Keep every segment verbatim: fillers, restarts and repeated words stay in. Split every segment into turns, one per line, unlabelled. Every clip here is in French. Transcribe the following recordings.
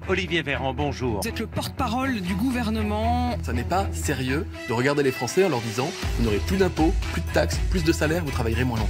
Olivier Véran, bonjour.
Vous êtes le porte-parole du gouvernement.
Ça n'est pas sérieux de regarder les Français en leur disant « Vous n'aurez plus d'impôts, plus de taxes, plus de salaires, vous travaillerez moins longtemps ».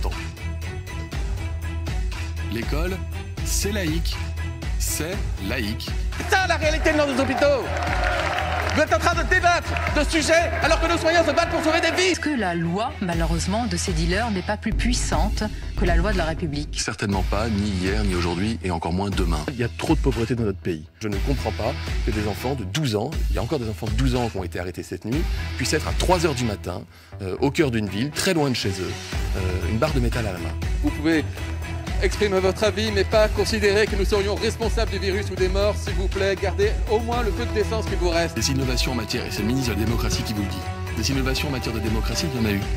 L'école, c'est laïque. C'est laïque.
C'est ça la réalité de nos hôpitaux. Vous êtes en train de débattre de sujets alors que nos soignants se battent pour sauver des vies.
Est-ce que la loi, malheureusement, de ces dealers n'est pas plus puissante que la loi de la République?
Certainement pas, ni hier, ni aujourd'hui, et encore moins demain. Il y a trop de pauvreté dans notre pays. Je ne comprends pas que des enfants de douze ans, il y a encore des enfants de douze ans qui ont été arrêtés cette nuit, puissent être à trois heures du matin, euh, au cœur d'une ville, très loin de chez eux, euh, une barre de métal à la main.
Vous pouvez exprimer votre avis, mais pas considérer que nous serions responsables du virus ou des morts. S'il vous plaît, gardez au moins le peu de décence qu'il vous reste.
Des innovations en matière, et c'est le ministre de la démocratie qui vous le dit, des innovations en matière de démocratie, il y en a eu.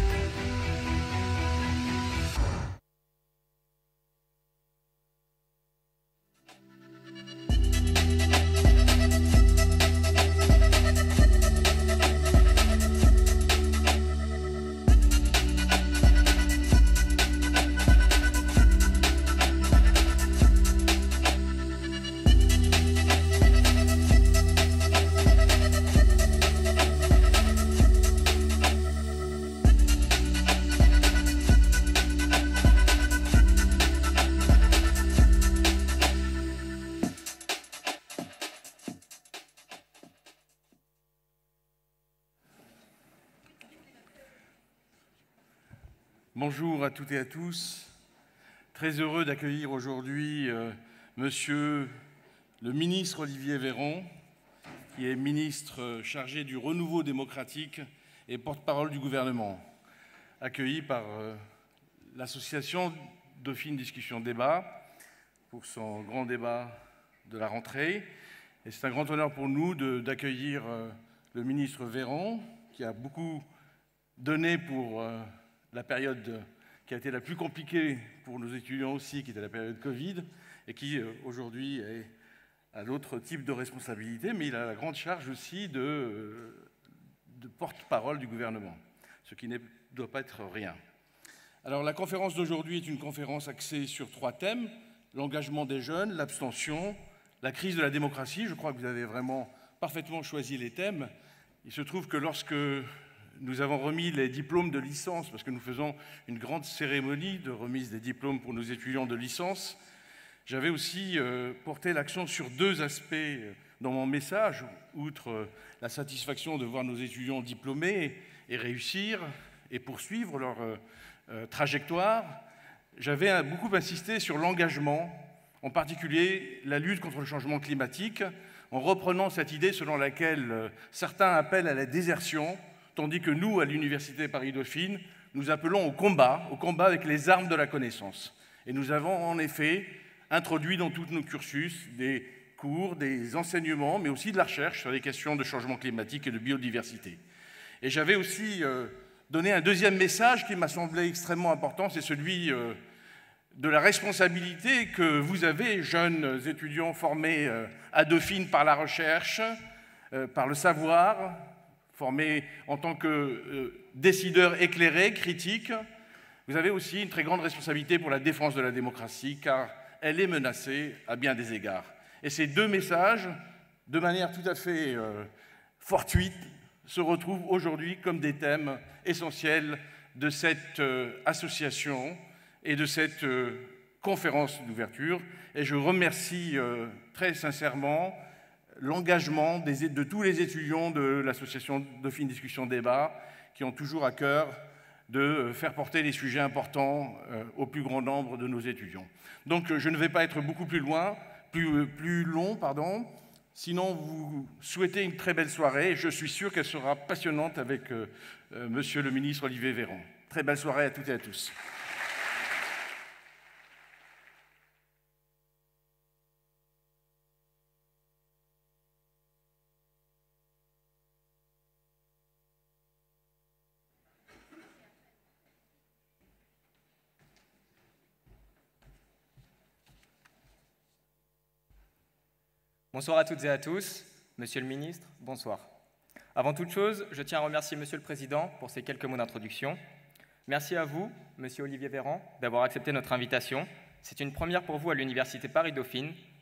Bonjour à toutes et à tous. Très heureux d'accueillir aujourd'hui euh, Monsieur le ministre Olivier Véran, qui est ministre chargé du renouveau démocratique et porte-parole du gouvernement, accueilli par euh, l'association Dauphine Discussion Débat pour son grand débat de la rentrée. Et c'est un grand honneur pour nous d'accueillir euh, le ministre Véran, qui a beaucoup donné pour euh, la période qui a été la plus compliquée pour nos étudiants aussi, qui était la période Covid, et qui euh, aujourd'hui est à l'autre type de responsabilité, mais il a la grande charge aussi de, euh, de porte-parole du gouvernement, ce qui ne doit pas être rien. Alors la conférence d'aujourd'hui est une conférence axée sur trois thèmes: l'engagement des jeunes, l'abstention, la crise de la démocratie. Je crois que vous avez vraiment parfaitement choisi les thèmes. Il se trouve que lorsque nous avons remis les diplômes de licence, parce que nous faisons une grande cérémonie de remise des diplômes pour nos étudiants de licence, j'avais aussi euh, porté l'accent sur deux aspects dans mon message, outre euh, la satisfaction de voir nos étudiants diplômés et réussir et poursuivre leur euh, euh, trajectoire. J'avais beaucoup insisté sur l'engagement, en particulier la lutte contre le changement climatique, en reprenant cette idée selon laquelle euh, certains appellent à la désertion, tandis que nous, à l'Université Paris-Dauphine, nous appelons au combat, au combat avec les armes de la connaissance. Et nous avons en effet introduit dans tous nos cursus des cours, des enseignements, mais aussi de la recherche sur les questions de changement climatique et de biodiversité. Et j'avais aussi euh, donné un deuxième message qui m'a semblé extrêmement important, c'est celui euh, de la responsabilité que vous avez, jeunes étudiants formés euh, à Dauphine par la recherche, euh, par le savoir, formés en tant que euh, décideurs éclairés, critiques. Vous avez aussi une très grande responsabilité pour la défense de la démocratie, car elle est menacée à bien des égards. Et ces deux messages, de manière tout à fait euh, fortuite, se retrouvent aujourd'hui comme des thèmes essentiels de cette euh, association et de cette euh, conférence d'ouverture. Et je remercie euh, très sincèrement l'engagement de tous les étudiants de l'association Dauphine Discussion Débat qui ont toujours à cœur de faire porter les sujets importants euh, au plus grand nombre de nos étudiants. Donc je ne vais pas être beaucoup plus loin, plus, plus long, pardon. Sinon, vous souhaitez une très belle soirée et je suis sûr qu'elle sera passionnante avec euh, euh, Monsieur le ministre Olivier Véran. Très belle soirée à toutes et à tous.
Bonsoir à toutes et à tous. Monsieur le ministre, bonsoir. Avant toute chose, je tiens à remercier Monsieur le Président pour ces quelques mots d'introduction. Merci à vous, Monsieur Olivier Véran, d'avoir accepté notre invitation. C'est une première pour vous à l'Université Paris-Dauphine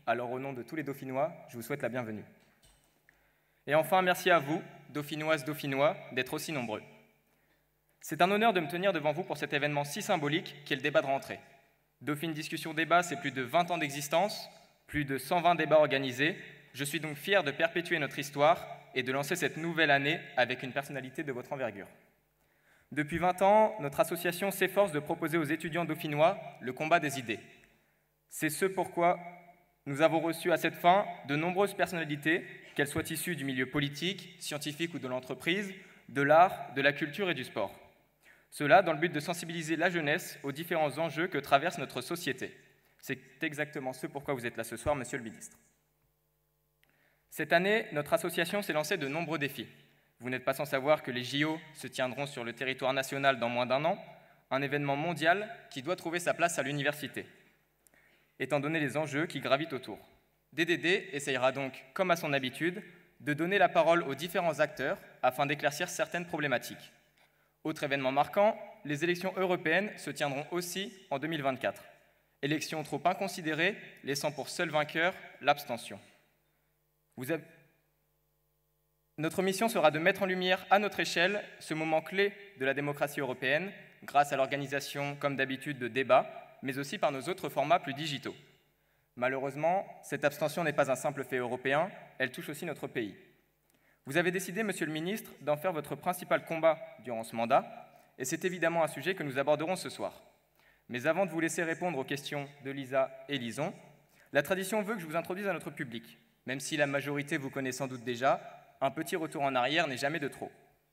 Alors au nom de tous les Dauphinois, je vous souhaite la bienvenue. Et enfin, merci à vous, Dauphinoises, Dauphinois, d'être aussi nombreux. C'est un honneur de me tenir devant vous pour cet événement si symbolique qu'est le débat de rentrée. Dauphine Discussion Débat, c'est plus de vingt ans d'existence, plus de cent vingt débats organisés. Je suis donc fier de perpétuer notre histoire et de lancer cette nouvelle année avec une personnalité de votre envergure. Depuis vingt ans, notre association s'efforce de proposer aux étudiants dauphinois le combat des idées. C'est ce pourquoi nous avons reçu à cette fin de nombreuses personnalités, qu'elles soient issues du milieu politique, scientifique ou de l'entreprise, de l'art, de la culture et du sport. Cela dans le but de sensibiliser la jeunesse aux différents enjeux que traverse notre société. C'est exactement ce pourquoi vous êtes là ce soir, Monsieur le Ministre. Cette année, notre association s'est lancée de nombreux défis. Vous n'êtes pas sans savoir que les J O se tiendront sur le territoire national dans moins d'un an, un événement mondial qui doit trouver sa place à l'université, étant donné les enjeux qui gravitent autour. D D D essayera donc, comme à son habitude, de donner la parole aux différents acteurs afin d'éclaircir certaines problématiques. Autre événement marquant, les élections européennes se tiendront aussi en deux mille vingt-quatre. Élections trop inconsidérées, laissant pour seul vainqueur l'abstention. Vous avez... Notre mission sera de mettre en lumière à notre échelle ce moment clé de la démocratie européenne, grâce à l'organisation, comme d'habitude, de débats, mais aussi par nos autres formats plus digitaux. Malheureusement, cette abstention n'est pas un simple fait européen, elle touche aussi notre pays. Vous avez décidé, Monsieur le Ministre, d'en faire votre principal combat durant ce mandat, et c'est évidemment un sujet que nous aborderons ce soir. Mais avant de vous laisser répondre aux questions de Lisa et Lison, la tradition veut que je vous introduise à notre public. Même si la majorité vous connaît sans doute déjà, un petit retour en arrière n'est jamais de trop.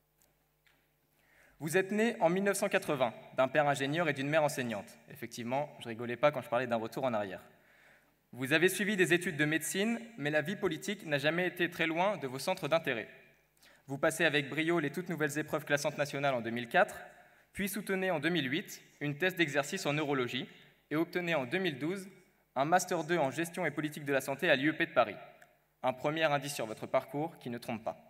Vous êtes né en mille neuf cent quatre-vingts, d'un père ingénieur et d'une mère enseignante. Effectivement, je rigolais pas quand je parlais d'un retour en arrière. Vous avez suivi des études de médecine, mais la vie politique n'a jamais été très loin de vos centres d'intérêt. Vous passez avec brio les toutes nouvelles épreuves classantes nationales en deux mille quatre, puis soutenez en deux mille huit une thèse d'exercice en neurologie et obtenez en deux mille douze un Master deux en gestion et politique de la santé à l'I E P de Paris. Un premier indice sur votre parcours qui ne trompe pas.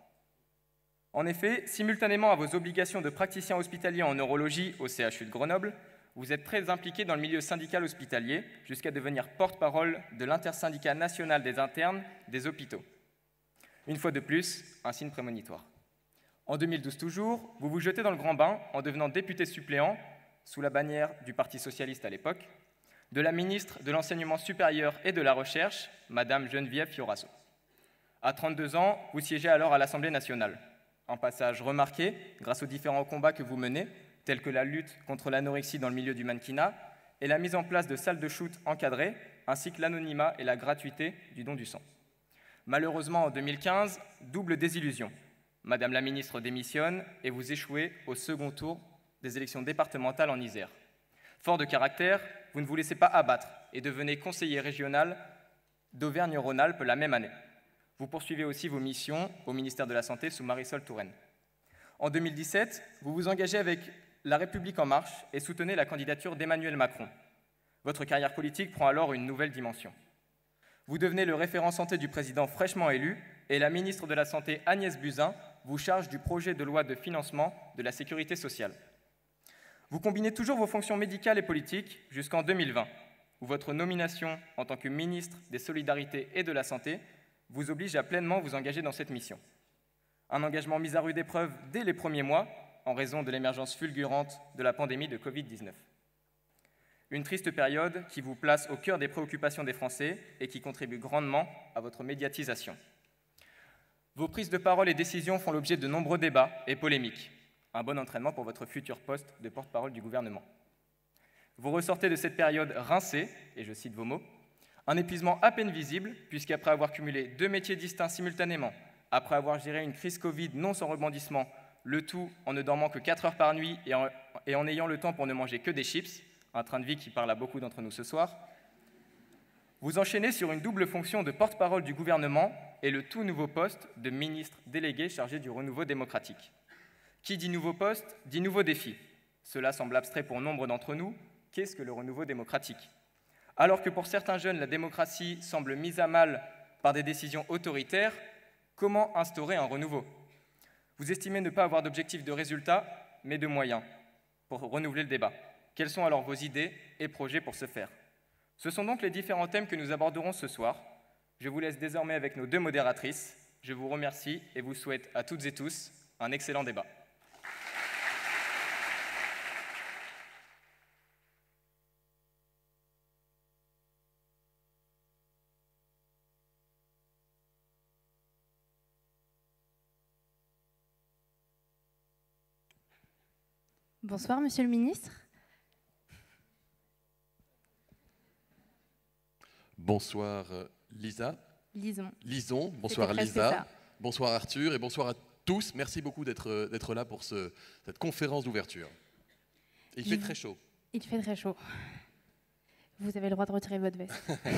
En effet, simultanément à vos obligations de praticien hospitalier en neurologie au C H U de Grenoble, vous êtes très impliqué dans le milieu syndical hospitalier, jusqu'à devenir porte-parole de l'intersyndicat national des internes des hôpitaux. Une fois de plus, un signe prémonitoire. En deux mille douze toujours, vous vous jetez dans le grand bain en devenant député suppléant, sous la bannière du Parti socialiste à l'époque, de la ministre de l'Enseignement supérieur et de la Recherche, Madame Geneviève Fioraso. À trente-deux ans, vous siégez alors à l'Assemblée nationale. Un passage remarqué grâce aux différents combats que vous menez, tels que la lutte contre l'anorexie dans le milieu du mannequinat et la mise en place de salles de shoot encadrées, ainsi que l'anonymat et la gratuité du don du sang. Malheureusement, en deux mille quinze, double désillusion. Madame la ministre démissionne et vous échouez au second tour des élections départementales en Isère. Fort de caractère, vous ne vous laissez pas abattre et devenez conseiller régional d'Auvergne-Rhône-Alpes la même année. Vous poursuivez aussi vos missions au ministère de la Santé sous Marisol Touraine. En deux mille dix-sept, vous vous engagez avec La République En Marche et soutenez la candidature d'Emmanuel Macron. Votre carrière politique prend alors une nouvelle dimension. Vous devenez le référent santé du président fraîchement élu et la ministre de la Santé Agnès Buzyn vous charge du projet de loi de financement de la sécurité sociale. Vous combinez toujours vos fonctions médicales et politiques jusqu'en deux mille vingt, où votre nomination en tant que ministre des Solidarités et de la Santé vous oblige à pleinement vous engager dans cette mission. Un engagement mis à rude épreuve dès les premiers mois, en raison de l'émergence fulgurante de la pandémie de Covid dix-neuf. Une triste période qui vous place au cœur des préoccupations des Français et qui contribue grandement à votre médiatisation. Vos prises de parole et décisions font l'objet de nombreux débats et polémiques. Un bon entraînement pour votre futur poste de porte-parole du gouvernement. Vous ressortez de cette période rincée, et je cite vos mots, un épuisement à peine visible, puisqu'après avoir cumulé deux métiers distincts simultanément, après avoir géré une crise Covid non sans rebondissement, le tout en ne dormant que quatre heures par nuit et en, et en ayant le temps pour ne manger que des chips, un train de vie qui parle à beaucoup d'entre nous ce soir, vous enchaînez sur une double fonction de porte-parole du gouvernement et le tout nouveau poste de ministre délégué chargé du renouveau démocratique. Qui dit nouveau poste, dit nouveau défi. Cela semble abstrait pour nombre d'entre nous. Qu'est-ce que le renouveau démocratique ? Alors que pour certains jeunes, la démocratie semble mise à mal par des décisions autoritaires, comment instaurer un renouveau ? Vous estimez ne pas avoir d'objectif de résultat, mais de moyens pour renouveler le débat. Quelles sont alors vos idées et projets pour ce faire ? Ce sont donc les différents thèmes que nous aborderons ce soir, Je vous laisse désormais avec nos deux modératrices. Je vous remercie et vous souhaite à toutes et tous un excellent débat.
Bonsoir, Monsieur le Ministre.
Bonsoir Lisa.
Lison.
Lison. Bonsoir Lisa. Bonsoir Arthur et bonsoir à tous. Merci beaucoup d'être d'être là pour ce, cette conférence d'ouverture. Il fait très chaud.
Il fait très chaud. Vous avez le droit de retirer votre veste.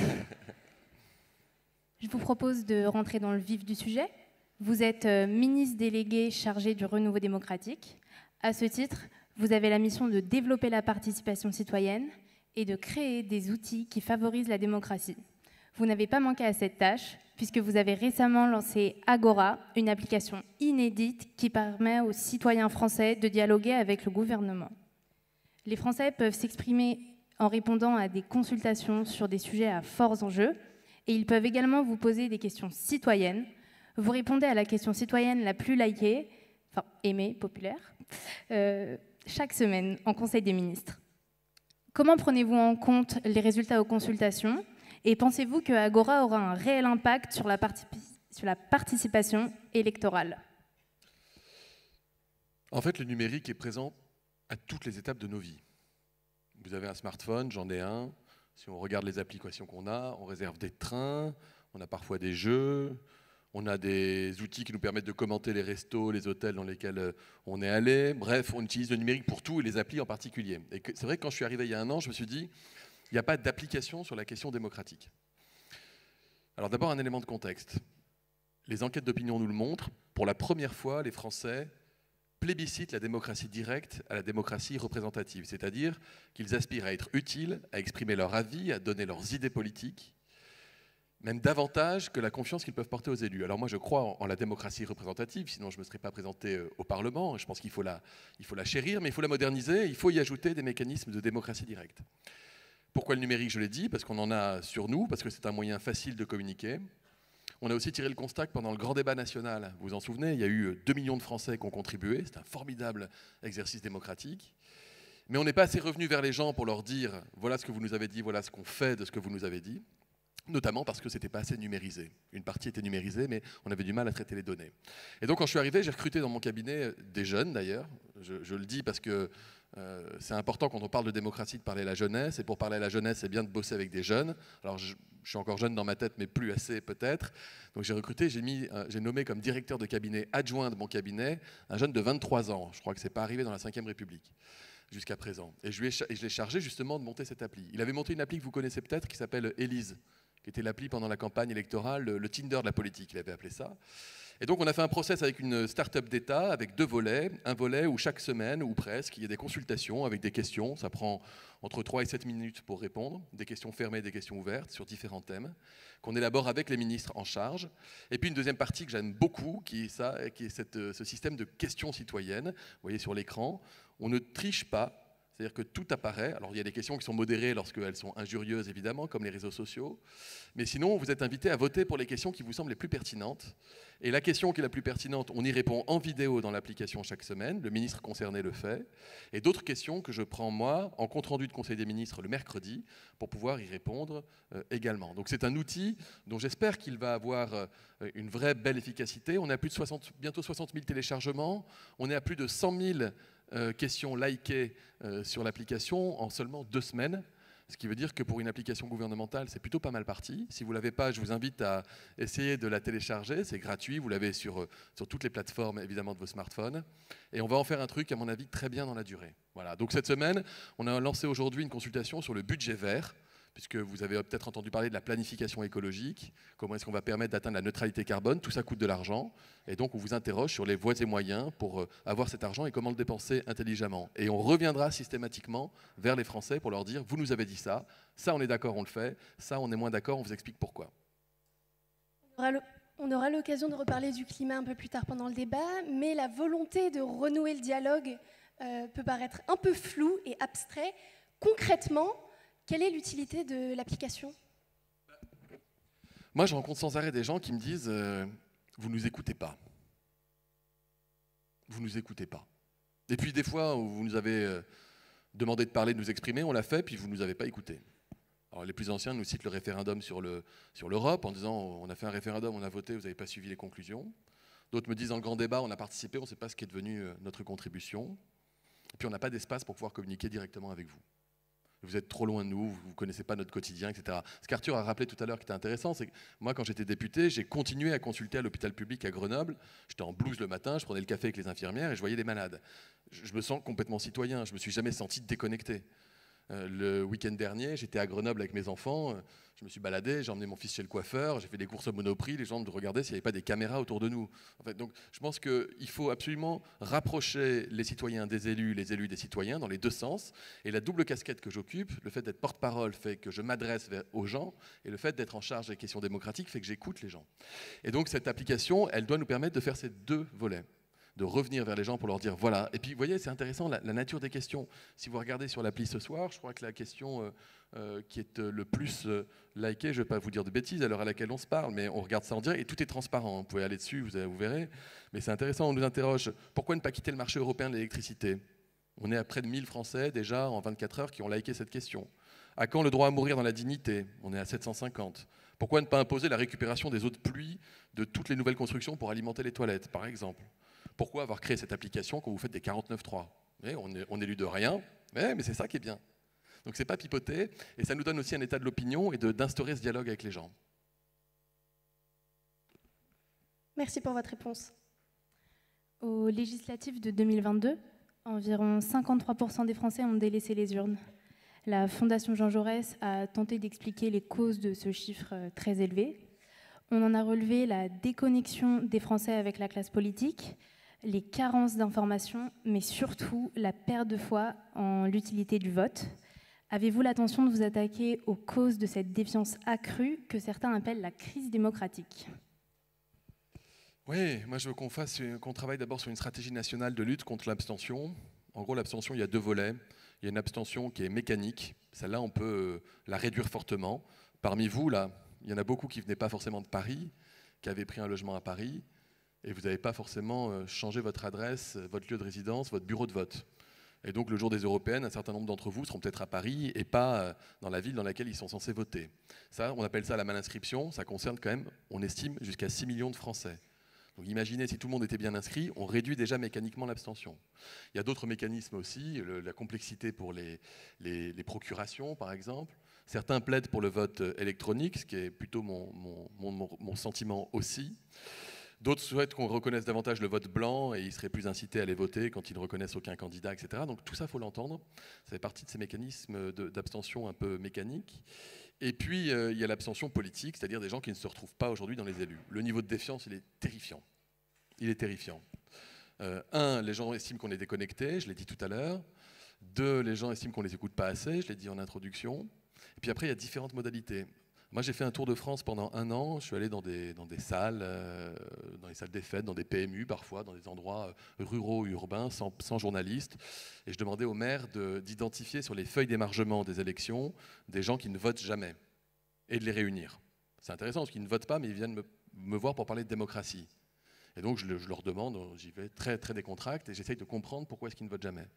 Je vous propose de rentrer dans le vif du sujet. Vous êtes ministre délégué chargé du renouveau démocratique. À ce titre, vous avez la mission de développer la participation citoyenne et de créer des outils qui favorisent la démocratie. Vous n'avez pas manqué à cette tâche, puisque vous avez récemment lancé Agora, une application inédite qui permet aux citoyens français de dialoguer avec le gouvernement. Les Français peuvent s'exprimer en répondant à des consultations sur des sujets à forts enjeux, et ils peuvent également vous poser des questions citoyennes. Vous répondez à la question citoyenne la plus likée, enfin aimée, populaire, euh, chaque semaine en Conseil des ministres. Comment prenez-vous en compte les résultats aux consultations et pensez-vous que Agora aura un réel impact sur la, sur la participation électorale?
En fait, le numérique est présent à toutes les étapes de nos vies. Vous avez un smartphone, j'en ai un. Si on regarde les applications qu'on a, on réserve des trains, on a parfois des jeux, on a des outils qui nous permettent de commenter les restos, les hôtels dans lesquels on est allé. Bref, on utilise le numérique pour tout et les applis en particulier. Et c'est vrai que quand je suis arrivé il y a un an, je me suis dit, il n'y a pas d'application sur la question démocratique. Alors d'abord, un élément de contexte. Les enquêtes d'opinion nous le montrent. Pour la première fois, les Français plébiscitent la démocratie directe à la démocratie représentative. C'est-à-dire qu'ils aspirent à être utiles, à exprimer leur avis, à donner leurs idées politiques, même davantage que la confiance qu'ils peuvent porter aux élus. Alors moi, je crois en la démocratie représentative, sinon je ne me serais pas présenté au Parlement. Je pense qu'il faut la, il faut la chérir, mais il faut la moderniser, il faut y ajouter des mécanismes de démocratie directe. Pourquoi le numérique? Je l'ai dit, parce qu'on en a sur nous, parce que c'est un moyen facile de communiquer. On a aussi tiré le constat que pendant le grand débat national, vous vous en souvenez, il y a eu deux millions de Français qui ont contribué, c'est un formidable exercice démocratique. Mais on n'est pas assez revenu vers les gens pour leur dire « voilà ce que vous nous avez dit, voilà ce qu'on fait de ce que vous nous avez dit », notamment parce que ce n'était pas assez numérisé. Une partie était numérisée, mais on avait du mal à traiter les données. Et donc quand je suis arrivé, j'ai recruté dans mon cabinet des jeunes d'ailleurs. Je, je le dis parce que euh, c'est important quand on parle de démocratie de parler à la jeunesse, et pour parler à la jeunesse, c'est bien de bosser avec des jeunes. Alors je, je suis encore jeune dans ma tête, mais plus assez peut-être. Donc j'ai recruté, j'ai mis, euh, j'ai nommé comme directeur de cabinet adjoint de mon cabinet un jeune de vingt-trois ans. Je crois que ce n'est pas arrivé dans la cinquième République jusqu'à présent. Et je, lui ai, et je l'ai chargé justement de monter cette appli. Il avait monté une appli que vous connaissez peut-être qui s'appelle Élise, qui était l'appli pendant la campagne électorale, le, le Tinder de la politique, il avait appelé ça. Et donc on a fait un process avec une start-up d'État, avec deux volets. Un volet où chaque semaine, ou presque, il y a des consultations avec des questions. Ça prend entre trois et sept minutes pour répondre. Des questions fermées, des questions ouvertes sur différents thèmes, qu'on élabore avec les ministres en charge. Et puis une deuxième partie que j'aime beaucoup, qui est, ça, qui est cette, ce système de questions citoyennes. Vous voyez sur l'écran, on ne triche pas. C'est-à-dire que tout apparaît. Alors il y a des questions qui sont modérées lorsqu'elles sont injurieuses, évidemment, comme les réseaux sociaux. Mais sinon, vous êtes invité à voter pour les questions qui vous semblent les plus pertinentes. Et la question qui est la plus pertinente, on y répond en vidéo dans l'application chaque semaine. Le ministre concerné le fait. Et d'autres questions que je prends, moi, en compte-rendu de Conseil des ministres le mercredi, pour pouvoir y répondre euh, également. Donc c'est un outil dont j'espère qu'il va avoir euh, une vraie belle efficacité. On a plus de soixante, bientôt soixante mille téléchargements. On est à plus de cent mille Euh, questions likées euh, sur l'application en seulement deux semaines, ce qui veut dire que pour une application gouvernementale, c'est plutôt pas mal parti. Si vous ne l'avez pas, je vous invite à essayer de la télécharger, c'est gratuit, vous l'avez sur, euh, sur toutes les plateformes évidemment de vos smartphones, et on va en faire un truc à mon avis très bien dans la durée. Voilà. Donc cette semaine, on a lancé aujourd'hui une consultation sur le budget vert, puisque vous avez peut-être entendu parler de la planification écologique, comment est-ce qu'on va permettre d'atteindre la neutralité carbone, tout ça coûte de l'argent, et donc on vous interroge sur les voies et moyens pour avoir cet argent et comment le dépenser intelligemment. Et on reviendra systématiquement vers les Français pour leur dire, vous nous avez dit ça, ça on est d'accord, on le fait, ça on est moins d'accord, on vous explique pourquoi.
On aura l'occasion de reparler du climat un peu plus tard pendant le débat, mais la volonté de renouer le dialogue euh, peut paraître un peu floue et abstrait. Concrètement, quelle est l'utilité de l'application ?
Moi, je rencontre sans arrêt des gens qui me disent euh, « vous ne nous écoutez pas ». Vous ne nous écoutez pas. Et puis des fois, vous nous avez euh, demandé de parler, de nous exprimer, on l'a fait, puis vous ne nous avez pas écoutés. Alors, les plus anciens nous citent le référendum sur le, sur l'Europe, en disant « on a fait un référendum, on a voté, vous n'avez pas suivi les conclusions ». D'autres me disent « dans le grand débat, on a participé, on ne sait pas ce qui est devenu euh, notre contribution ». Et puis on n'a pas d'espace pour pouvoir communiquer directement avec vous. Vous êtes trop loin de nous, vous ne connaissez pas notre quotidien, et cetera. Ce qu'Arthur a rappelé tout à l'heure qui était intéressant, c'est que moi, quand j'étais député, j'ai continué à consulter à l'hôpital public à Grenoble. J'étais en blouse le matin, je prenais le café avec les infirmières et je voyais des malades. Je me sens complètement citoyen, je ne me suis jamais senti déconnecté. Euh, le week-end dernier, j'étais à Grenoble avec mes enfants, euh, je me suis baladé, j'ai emmené mon fils chez le coiffeur, j'ai fait des courses au Monoprix, les gens me regardaient s'il n'y avait pas des caméras autour de nous. En fait, donc, je pense qu'il faut absolument rapprocher les citoyens des élus, les élus des citoyens, dans les deux sens. Et la double casquette que j'occupe, le fait d'être porte-parole fait que je m'adresse aux gens, et le fait d'être en charge des questions démocratiques fait que j'écoute les gens. Et donc cette application, elle doit nous permettre de faire ces deux volets, de revenir vers les gens pour leur dire voilà. Et puis vous voyez, c'est intéressant la, la nature des questions. Si vous regardez sur l'appli ce soir, je crois que la question euh, euh, qui est euh, le plus euh, likée, je ne vais pas vous dire de bêtises à l'heure à laquelle on se parle, mais on regarde ça en direct et tout est transparent. Vous pouvez aller dessus, vous, vous verrez. Mais c'est intéressant, on nous interroge pourquoi ne pas quitter le marché européen de l'électricité? On est à près de mille Français déjà en vingt-quatre heures qui ont liké cette question. À quand le droit à mourir dans la dignité? On est à sept cent cinquante. Pourquoi ne pas imposer la récupération des eaux de pluie de toutes les nouvelles constructions pour alimenter les toilettes, par exemple? Pourquoi avoir créé cette application quand vous faites des quarante-neuf trois? On est, on est élu de rien, mais, mais c'est ça qui est bien. Donc c'est pas pipoter, et ça nous donne aussi un état de l'opinion et d'instaurer ce dialogue avec les gens.
Merci pour votre réponse.
Aux législatives de deux mille vingt-deux, environ cinquante-trois pour cent des Français ont délaissé les urnes. La Fondation Jean Jaurès a tenté d'expliquer les causes de ce chiffre très élevé. On en a relevé la déconnexion des Français avec la classe politique, les carences d'information, mais surtout la perte de foi en l'utilité du vote. Avez-vous l'intention de vous attaquer aux causes de cette défiance accrue que certains appellent la crise démocratique?
Oui, moi je veux qu'on fasse, qu'on travaille d'abord sur une stratégie nationale de lutte contre l'abstention. En gros, l'abstention, il y a deux volets. Il y a une abstention qui est mécanique. Celle-là, on peut la réduire fortement. Parmi vous, là, il y en a beaucoup qui ne venaient pas forcément de Paris, qui avaient pris un logement à Paris, et vous n'avez pas forcément changé votre adresse, votre lieu de résidence, votre bureau de vote. Et donc, le jour des européennes, un certain nombre d'entre vous seront peut-être à Paris et pas dans la ville dans laquelle ils sont censés voter. Ça, on appelle ça la malinscription. Ça concerne quand même, on estime, jusqu'à six millions de Français. Donc imaginez, si tout le monde était bien inscrit, on réduit déjà mécaniquement l'abstention. Il y a d'autres mécanismes aussi, le, la complexité pour les, les, les procurations, par exemple. Certains plaident pour le vote électronique, ce qui est plutôt mon, mon, mon, mon sentiment aussi. D'autres souhaitent qu'on reconnaisse davantage le vote blanc et ils seraient plus incités à aller voter quand ils ne reconnaissent aucun candidat, et cetera. Donc tout ça, il faut l'entendre. Ça fait partie de ces mécanismes d'abstention un peu mécaniques. Et puis, euh, il y a l'abstention politique, c'est-à-dire des gens qui ne se retrouvent pas aujourd'hui dans les élus. Le niveau de défiance, il est terrifiant. Il est terrifiant. Euh, un, les gens estiment qu'on est déconnecté, je l'ai dit tout à l'heure. Deux, les gens estiment qu'on ne les écoute pas assez, je l'ai dit en introduction. Et puis après, il y a différentes modalités. Moi, j'ai fait un tour de France pendant un an. Je suis allé dans des, dans des salles, euh, dans les salles des fêtes, dans des P M U parfois, dans des endroits ruraux, urbains, sans, sans journalistes. Et je demandais aux maires d'identifier sur les feuilles d'émargement des élections des gens qui ne votent jamais et de les réunir. C'est intéressant parce qu'ils ne votent pas, mais ils viennent me, me voir pour parler de démocratie. Et donc, je, je leur demande, j'y vais très, très décontracté et j'essaye de comprendre pourquoi est-ce qu'ils ne votent jamais.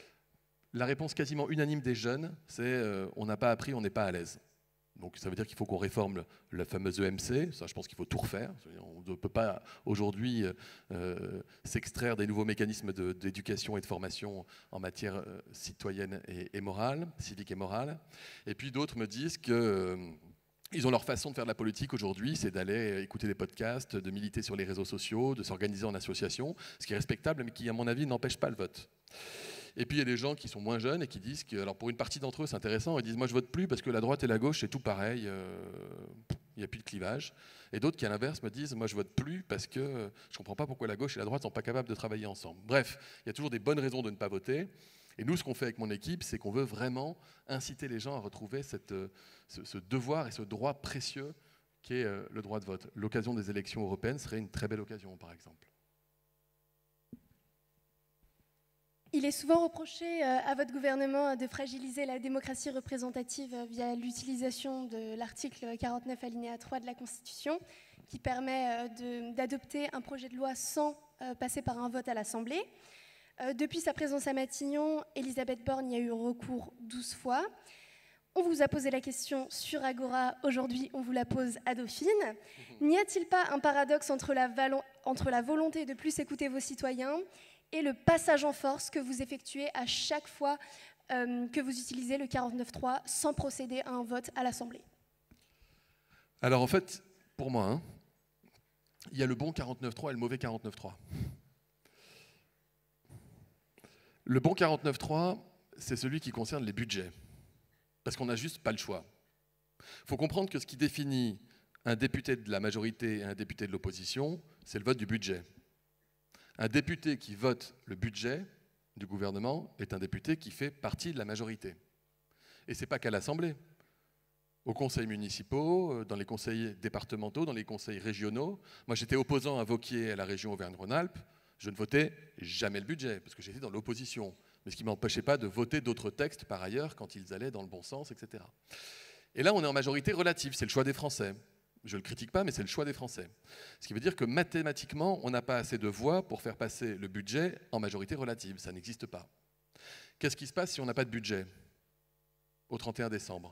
La réponse quasiment unanime des jeunes, c'est euh, on n'a pas appris, on n'est pas à l'aise. Donc ça veut dire qu'il faut qu'on réforme la fameuse E M C, ça je pense qu'il faut tout refaire. On ne peut pas aujourd'hui euh, s'extraire des nouveaux mécanismes d'éducation et de formation en matière euh, citoyenne et, et morale, civique et morale. Et puis d'autres me disent que euh, ils ont leur façon de faire de la politique aujourd'hui, c'est d'aller écouter des podcasts, de militer sur les réseaux sociaux, de s'organiser en association, ce qui est respectable mais qui à mon avis n'empêche pas le vote. Et puis il y a des gens qui sont moins jeunes et qui disent que, alors pour une partie d'entre eux c'est intéressant, ils disent moi je vote plus parce que la droite et la gauche c'est tout pareil, il euh, n'y a plus de clivage. Et d'autres qui à l'inverse me disent moi je vote plus parce que euh, je ne comprends pas pourquoi la gauche et la droite ne sont pas capables de travailler ensemble. Bref, il y a toujours des bonnes raisons de ne pas voter. Et nous ce qu'on fait avec mon équipe c'est qu'on veut vraiment inciter les gens à retrouver cette, ce, ce devoir et ce droit précieux qui est euh, le droit de vote. L'occasion des élections européennes serait une très belle occasion par exemple.
Il est souvent reproché à votre gouvernement de fragiliser la démocratie représentative via l'utilisation de l'article quarante-neuf alinéa trois de la Constitution, qui permet d'adopter un projet de loi sans passer par un vote à l'Assemblée. Depuis sa présence à Matignon, Elisabeth Borne y a eu recours douze fois. On vous a posé la question sur Agora, aujourd'hui on vous la pose à Dauphine. N'y a-t-il pas un paradoxe entre la, entre la volonté de plus écouter vos citoyens et le passage en force que vous effectuez à chaque fois euh, que vous utilisez le quarante-neuf trois sans procéder à un vote à l'Assemblée?
Alors en fait, pour moi, hein, il y a le bon quarante-neuf trois et le mauvais quarante-neuf trois. Le bon quarante-neuf trois, c'est celui qui concerne les budgets, parce qu'on n'a juste pas le choix. Il faut comprendre que ce qui définit un député de la majorité et un député de l'opposition, c'est le vote du budget. Un député qui vote le budget du gouvernement est un député qui fait partie de la majorité. Et ce n'est pas qu'à l'Assemblée. Aux conseils municipaux, dans les conseils départementaux, dans les conseils régionaux. Moi, j'étais opposant à Wauquiez à la région Auvergne-Rhône-Alpes. Je ne votais jamais le budget, parce que j'étais dans l'opposition. Mais ce qui ne m'empêchait pas de voter d'autres textes par ailleurs quand ils allaient dans le bon sens, et cetera. Et là, on est en majorité relative, c'est le choix des Français. Je ne le critique pas, mais c'est le choix des Français. Ce qui veut dire que mathématiquement, on n'a pas assez de voix pour faire passer le budget en majorité relative. Ça n'existe pas. Qu'est-ce qui se passe si on n'a pas de budget au trente et un décembre?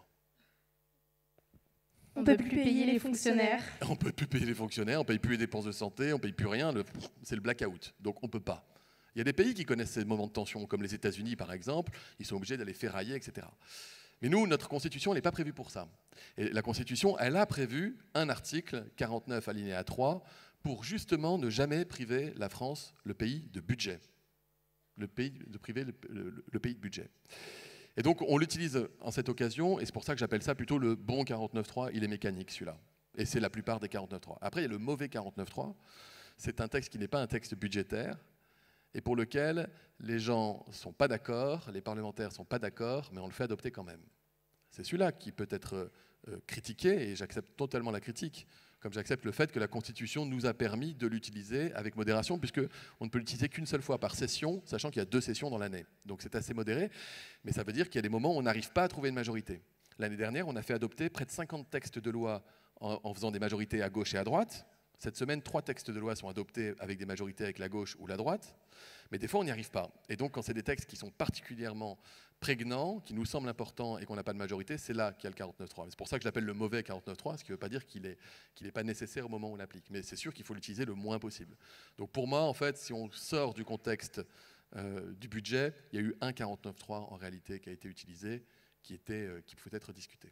On ne peut plus payer les fonctionnaires.
On ne peut plus payer les fonctionnaires, on ne paye plus les dépenses de santé, on ne paye plus rien. Le... C'est le blackout. Donc on ne peut pas. Il y a des pays qui connaissent ces moments de tension, comme les États-Unis par exemple. Ils sont obligés d'aller ferrailler, et cetera. Mais nous, notre Constitution, elle n'est pas prévue pour ça. Et la Constitution, elle a prévu un article, quarante-neuf alinéa trois, pour justement ne jamais priver la France, le pays de budget. Le pays de priver le, le, le pays de budget. Et donc, on l'utilise en cette occasion, et c'est pour ça que j'appelle ça plutôt le bon quarante-neuf trois. Il est mécanique, celui-là. Et c'est la plupart des quarante-neuf trois. Après, il y a le mauvais quarante-neuf trois. C'est un texte qui n'est pas un texte budgétaire, et pour lequel les gens ne sont pas d'accord, les parlementaires ne sont pas d'accord, mais on le fait adopter quand même. C'est celui-là qui peut être euh, critiqué, et j'accepte totalement la critique, comme j'accepte le fait que la Constitution nous a permis de l'utiliser avec modération, puisqu'on ne peut l'utiliser qu'une seule fois par session, sachant qu'il y a deux sessions dans l'année. Donc c'est assez modéré, mais ça veut dire qu'il y a des moments où on n'arrive pas à trouver une majorité. L'année dernière, on a fait adopter près de cinquante textes de loi en, en faisant des majorités à gauche et à droite. Cette semaine, trois textes de loi sont adoptés avec des majorités avec la gauche ou la droite, mais des fois on n'y arrive pas. Et donc quand c'est des textes qui sont particulièrement prégnants, qui nous semblent importants et qu'on n'a pas de majorité, c'est là qu'il y a le quarante-neuf trois. C'est pour ça que je l'appelle le mauvais quarante-neuf trois, ce qui ne veut pas dire qu'il n'est qu'il est pas nécessaire au moment où on l'applique. Mais c'est sûr qu'il faut l'utiliser le moins possible. Donc pour moi, en fait, si on sort du contexte euh, du budget, il y a eu un quarante-neuf trois en réalité qui a été utilisé, qui, était, euh, qui pouvait être discuté.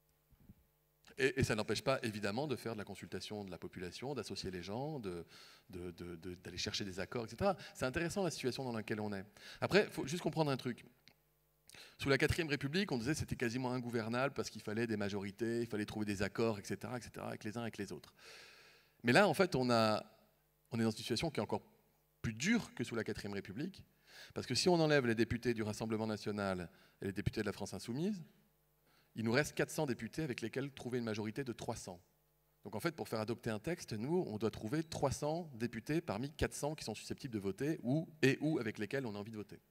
Et, et ça n'empêche pas, évidemment, de faire de la consultation de la population, d'associer les gens, de, de, de, de, d'aller chercher des accords, et cetera. C'est intéressant la situation dans laquelle on est. Après, il faut juste comprendre un truc. Sous la quatrième République, on disait que c'était quasiment ingouvernable parce qu'il fallait des majorités, il fallait trouver des accords, et cetera, et cetera, avec les uns et avec les autres. Mais là, en fait, on, a, on est dans une situation qui est encore plus dure que sous la quatrième République, parce que si on enlève les députés du Rassemblement national et les députés de la France insoumise, il nous reste quatre cents députés avec lesquels trouver une majorité de trois cents. Donc en fait, pour faire adopter un texte, nous, on doit trouver trois cents députés parmi quatre cents qui sont susceptibles de voter ou, et ou avec lesquels on a envie de voter.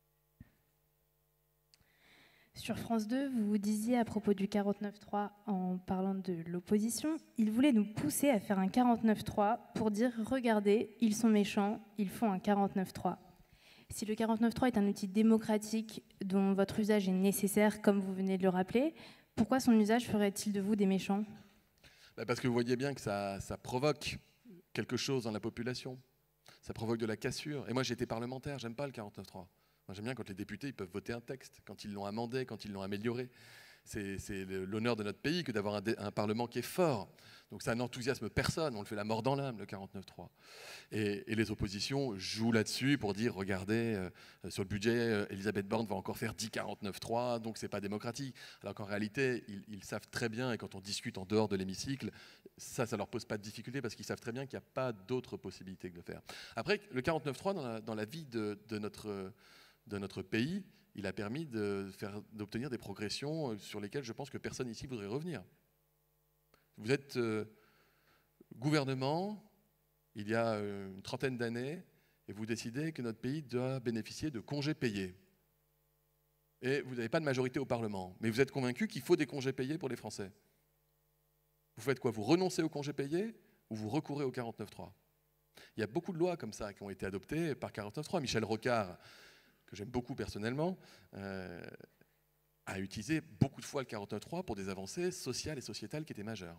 Sur France deux, vous vous disiez à propos du quarante-neuf trois en parlant de l'opposition, ils voulaient nous pousser à faire un quarante-neuf trois pour dire « Regardez, ils sont méchants, ils font un quarante-neuf trois ». Si le quarante-neuf trois est un outil démocratique dont votre usage est nécessaire, comme vous venez de le rappeler, pourquoi son usage ferait-il de vous des méchants?
Parce que vous voyez bien que ça, ça provoque quelque chose dans la population. Ça provoque de la cassure. Et moi, j'ai été parlementaire, j'aime pas le quarante-neuf trois. Moi, j'aime bien quand les députés ils peuvent voter un texte, quand ils l'ont amendé, quand ils l'ont amélioré. C'est l'honneur de notre pays que d'avoir un, un Parlement qui est fort. Donc ça n'enthousiasme personne, on le fait la mort dans l'âme, le quarante-neuf trois. Et, et les oppositions jouent là-dessus pour dire, regardez, euh, sur le budget, euh, Elisabeth Borne va encore faire dix quarante-neuf trois, donc c'est pas démocratique. Alors qu'en réalité, ils, ils savent très bien, et quand on discute en dehors de l'hémicycle, ça, ça leur pose pas de difficulté, parce qu'ils savent très bien qu'il n'y a pas d'autre possibilité que de le faire. Après, le quarante-neuf trois, dans la, dans la vie de, de, notre, de notre pays, il a permis d'obtenir de des progressions sur lesquelles je pense que personne ici voudrait revenir. Vous êtes euh, gouvernement, il y a euh, une trentaine d'années, et vous décidez que notre pays doit bénéficier de congés payés. Et vous n'avez pas de majorité au Parlement, mais vous êtes convaincu qu'il faut des congés payés pour les Français. Vous faites quoi? Vous renoncez aux congés payés ou vous recourez au quarante-neuf trois? Il y a beaucoup de lois comme ça qui ont été adoptées par quarante-neuf trois. Michel Rocard, que j'aime beaucoup personnellement, euh, a utilisé beaucoup de fois le quarante-neuf trois pour des avancées sociales et sociétales qui étaient majeures.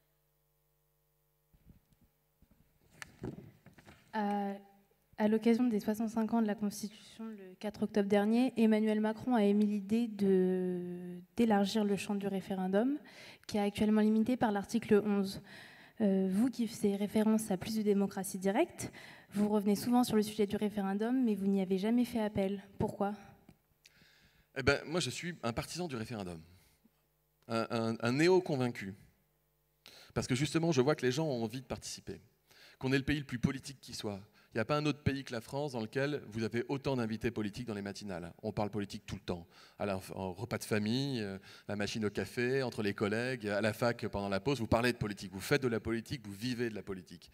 Euh... À l'occasion des soixante-cinq ans de la Constitution, le quatre octobre dernier, Emmanuel Macron a émis l'idée d'élargir le champ du référendum, qui est actuellement limité par l'article onze. Euh, vous qui faisiez référence à plus de démocratie directe, vous revenez souvent sur le sujet du référendum, mais vous n'y avez jamais fait appel. Pourquoi?
Eh ben, moi, je suis un partisan du référendum, un, un, un néo-convaincu. Parce que justement, je vois que les gens ont envie de participer, qu'on est le pays le plus politique qui soit. Il n'y a pas un autre pays que la France dans lequel vous avez autant d'invités politiques dans les matinales. On parle politique tout le temps. À la, en repas de famille, euh, la machine au café, entre les collègues, à la fac pendant la pause, vous parlez de politique. Vous faites de la politique, vous vivez de la politique.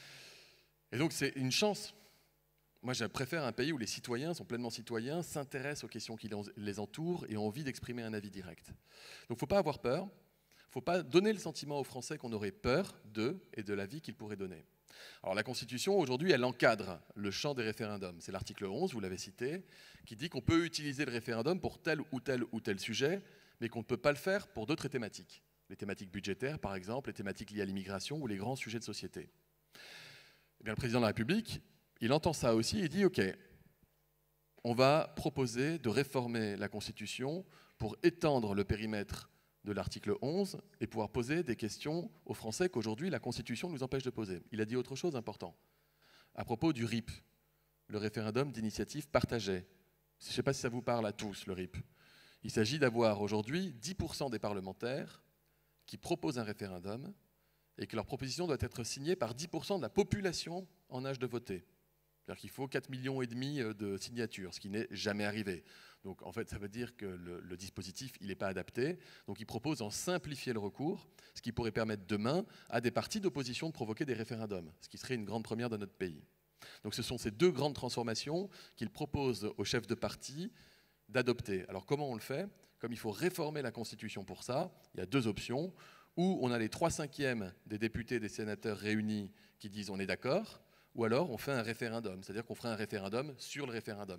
Et donc c'est une chance. Moi, je préfère un pays où les citoyens sont pleinement citoyens, s'intéressent aux questions qui les entourent et ont envie d'exprimer un avis direct. Donc il ne faut pas avoir peur. Il ne faut pas donner le sentiment aux Français qu'on aurait peur d'eux et de l'avis qu'ils pourraient donner. Alors la Constitution, aujourd'hui, elle encadre le champ des référendums. C'est l'article onze, vous l'avez cité, qui dit qu'on peut utiliser le référendum pour tel ou tel ou tel sujet, mais qu'on ne peut pas le faire pour d'autres thématiques. Les thématiques budgétaires, par exemple, les thématiques liées à l'immigration ou les grands sujets de société. Eh bien, le président de la République, il entend ça aussi et dit « Ok, on va proposer de réformer la Constitution pour étendre le périmètre de l'article onze et pouvoir poser des questions aux Français qu'aujourd'hui la Constitution nous empêche de poser. » Il a dit autre chose d'important. À propos du R I P, le référendum d'initiative partagée. Je ne sais pas si ça vous parle à tous, le R I P. Il s'agit d'avoir aujourd'hui dix pour cent des parlementaires qui proposent un référendum et que leur proposition doit être signée par dix pour cent de la population en âge de voter. C'est-à-dire qu'il faut quatre virgule cinq millions de signatures, ce qui n'est jamais arrivé. Donc en fait, ça veut dire que le, le dispositif, il n'est pas adapté. Donc il propose d'en simplifier le recours, ce qui pourrait permettre demain à des partis d'opposition de provoquer des référendums, ce qui serait une grande première dans notre pays. Donc ce sont ces deux grandes transformations qu'il propose aux chefs de parti d'adopter. Alors comment on le fait? Comme il faut réformer la Constitution pour ça, il y a deux options. Ou on a les trois cinquièmes des députés et des sénateurs réunis qui disent on est d'accord, ou alors on fait un référendum, c'est-à-dire qu'on ferait un référendum sur le référendum.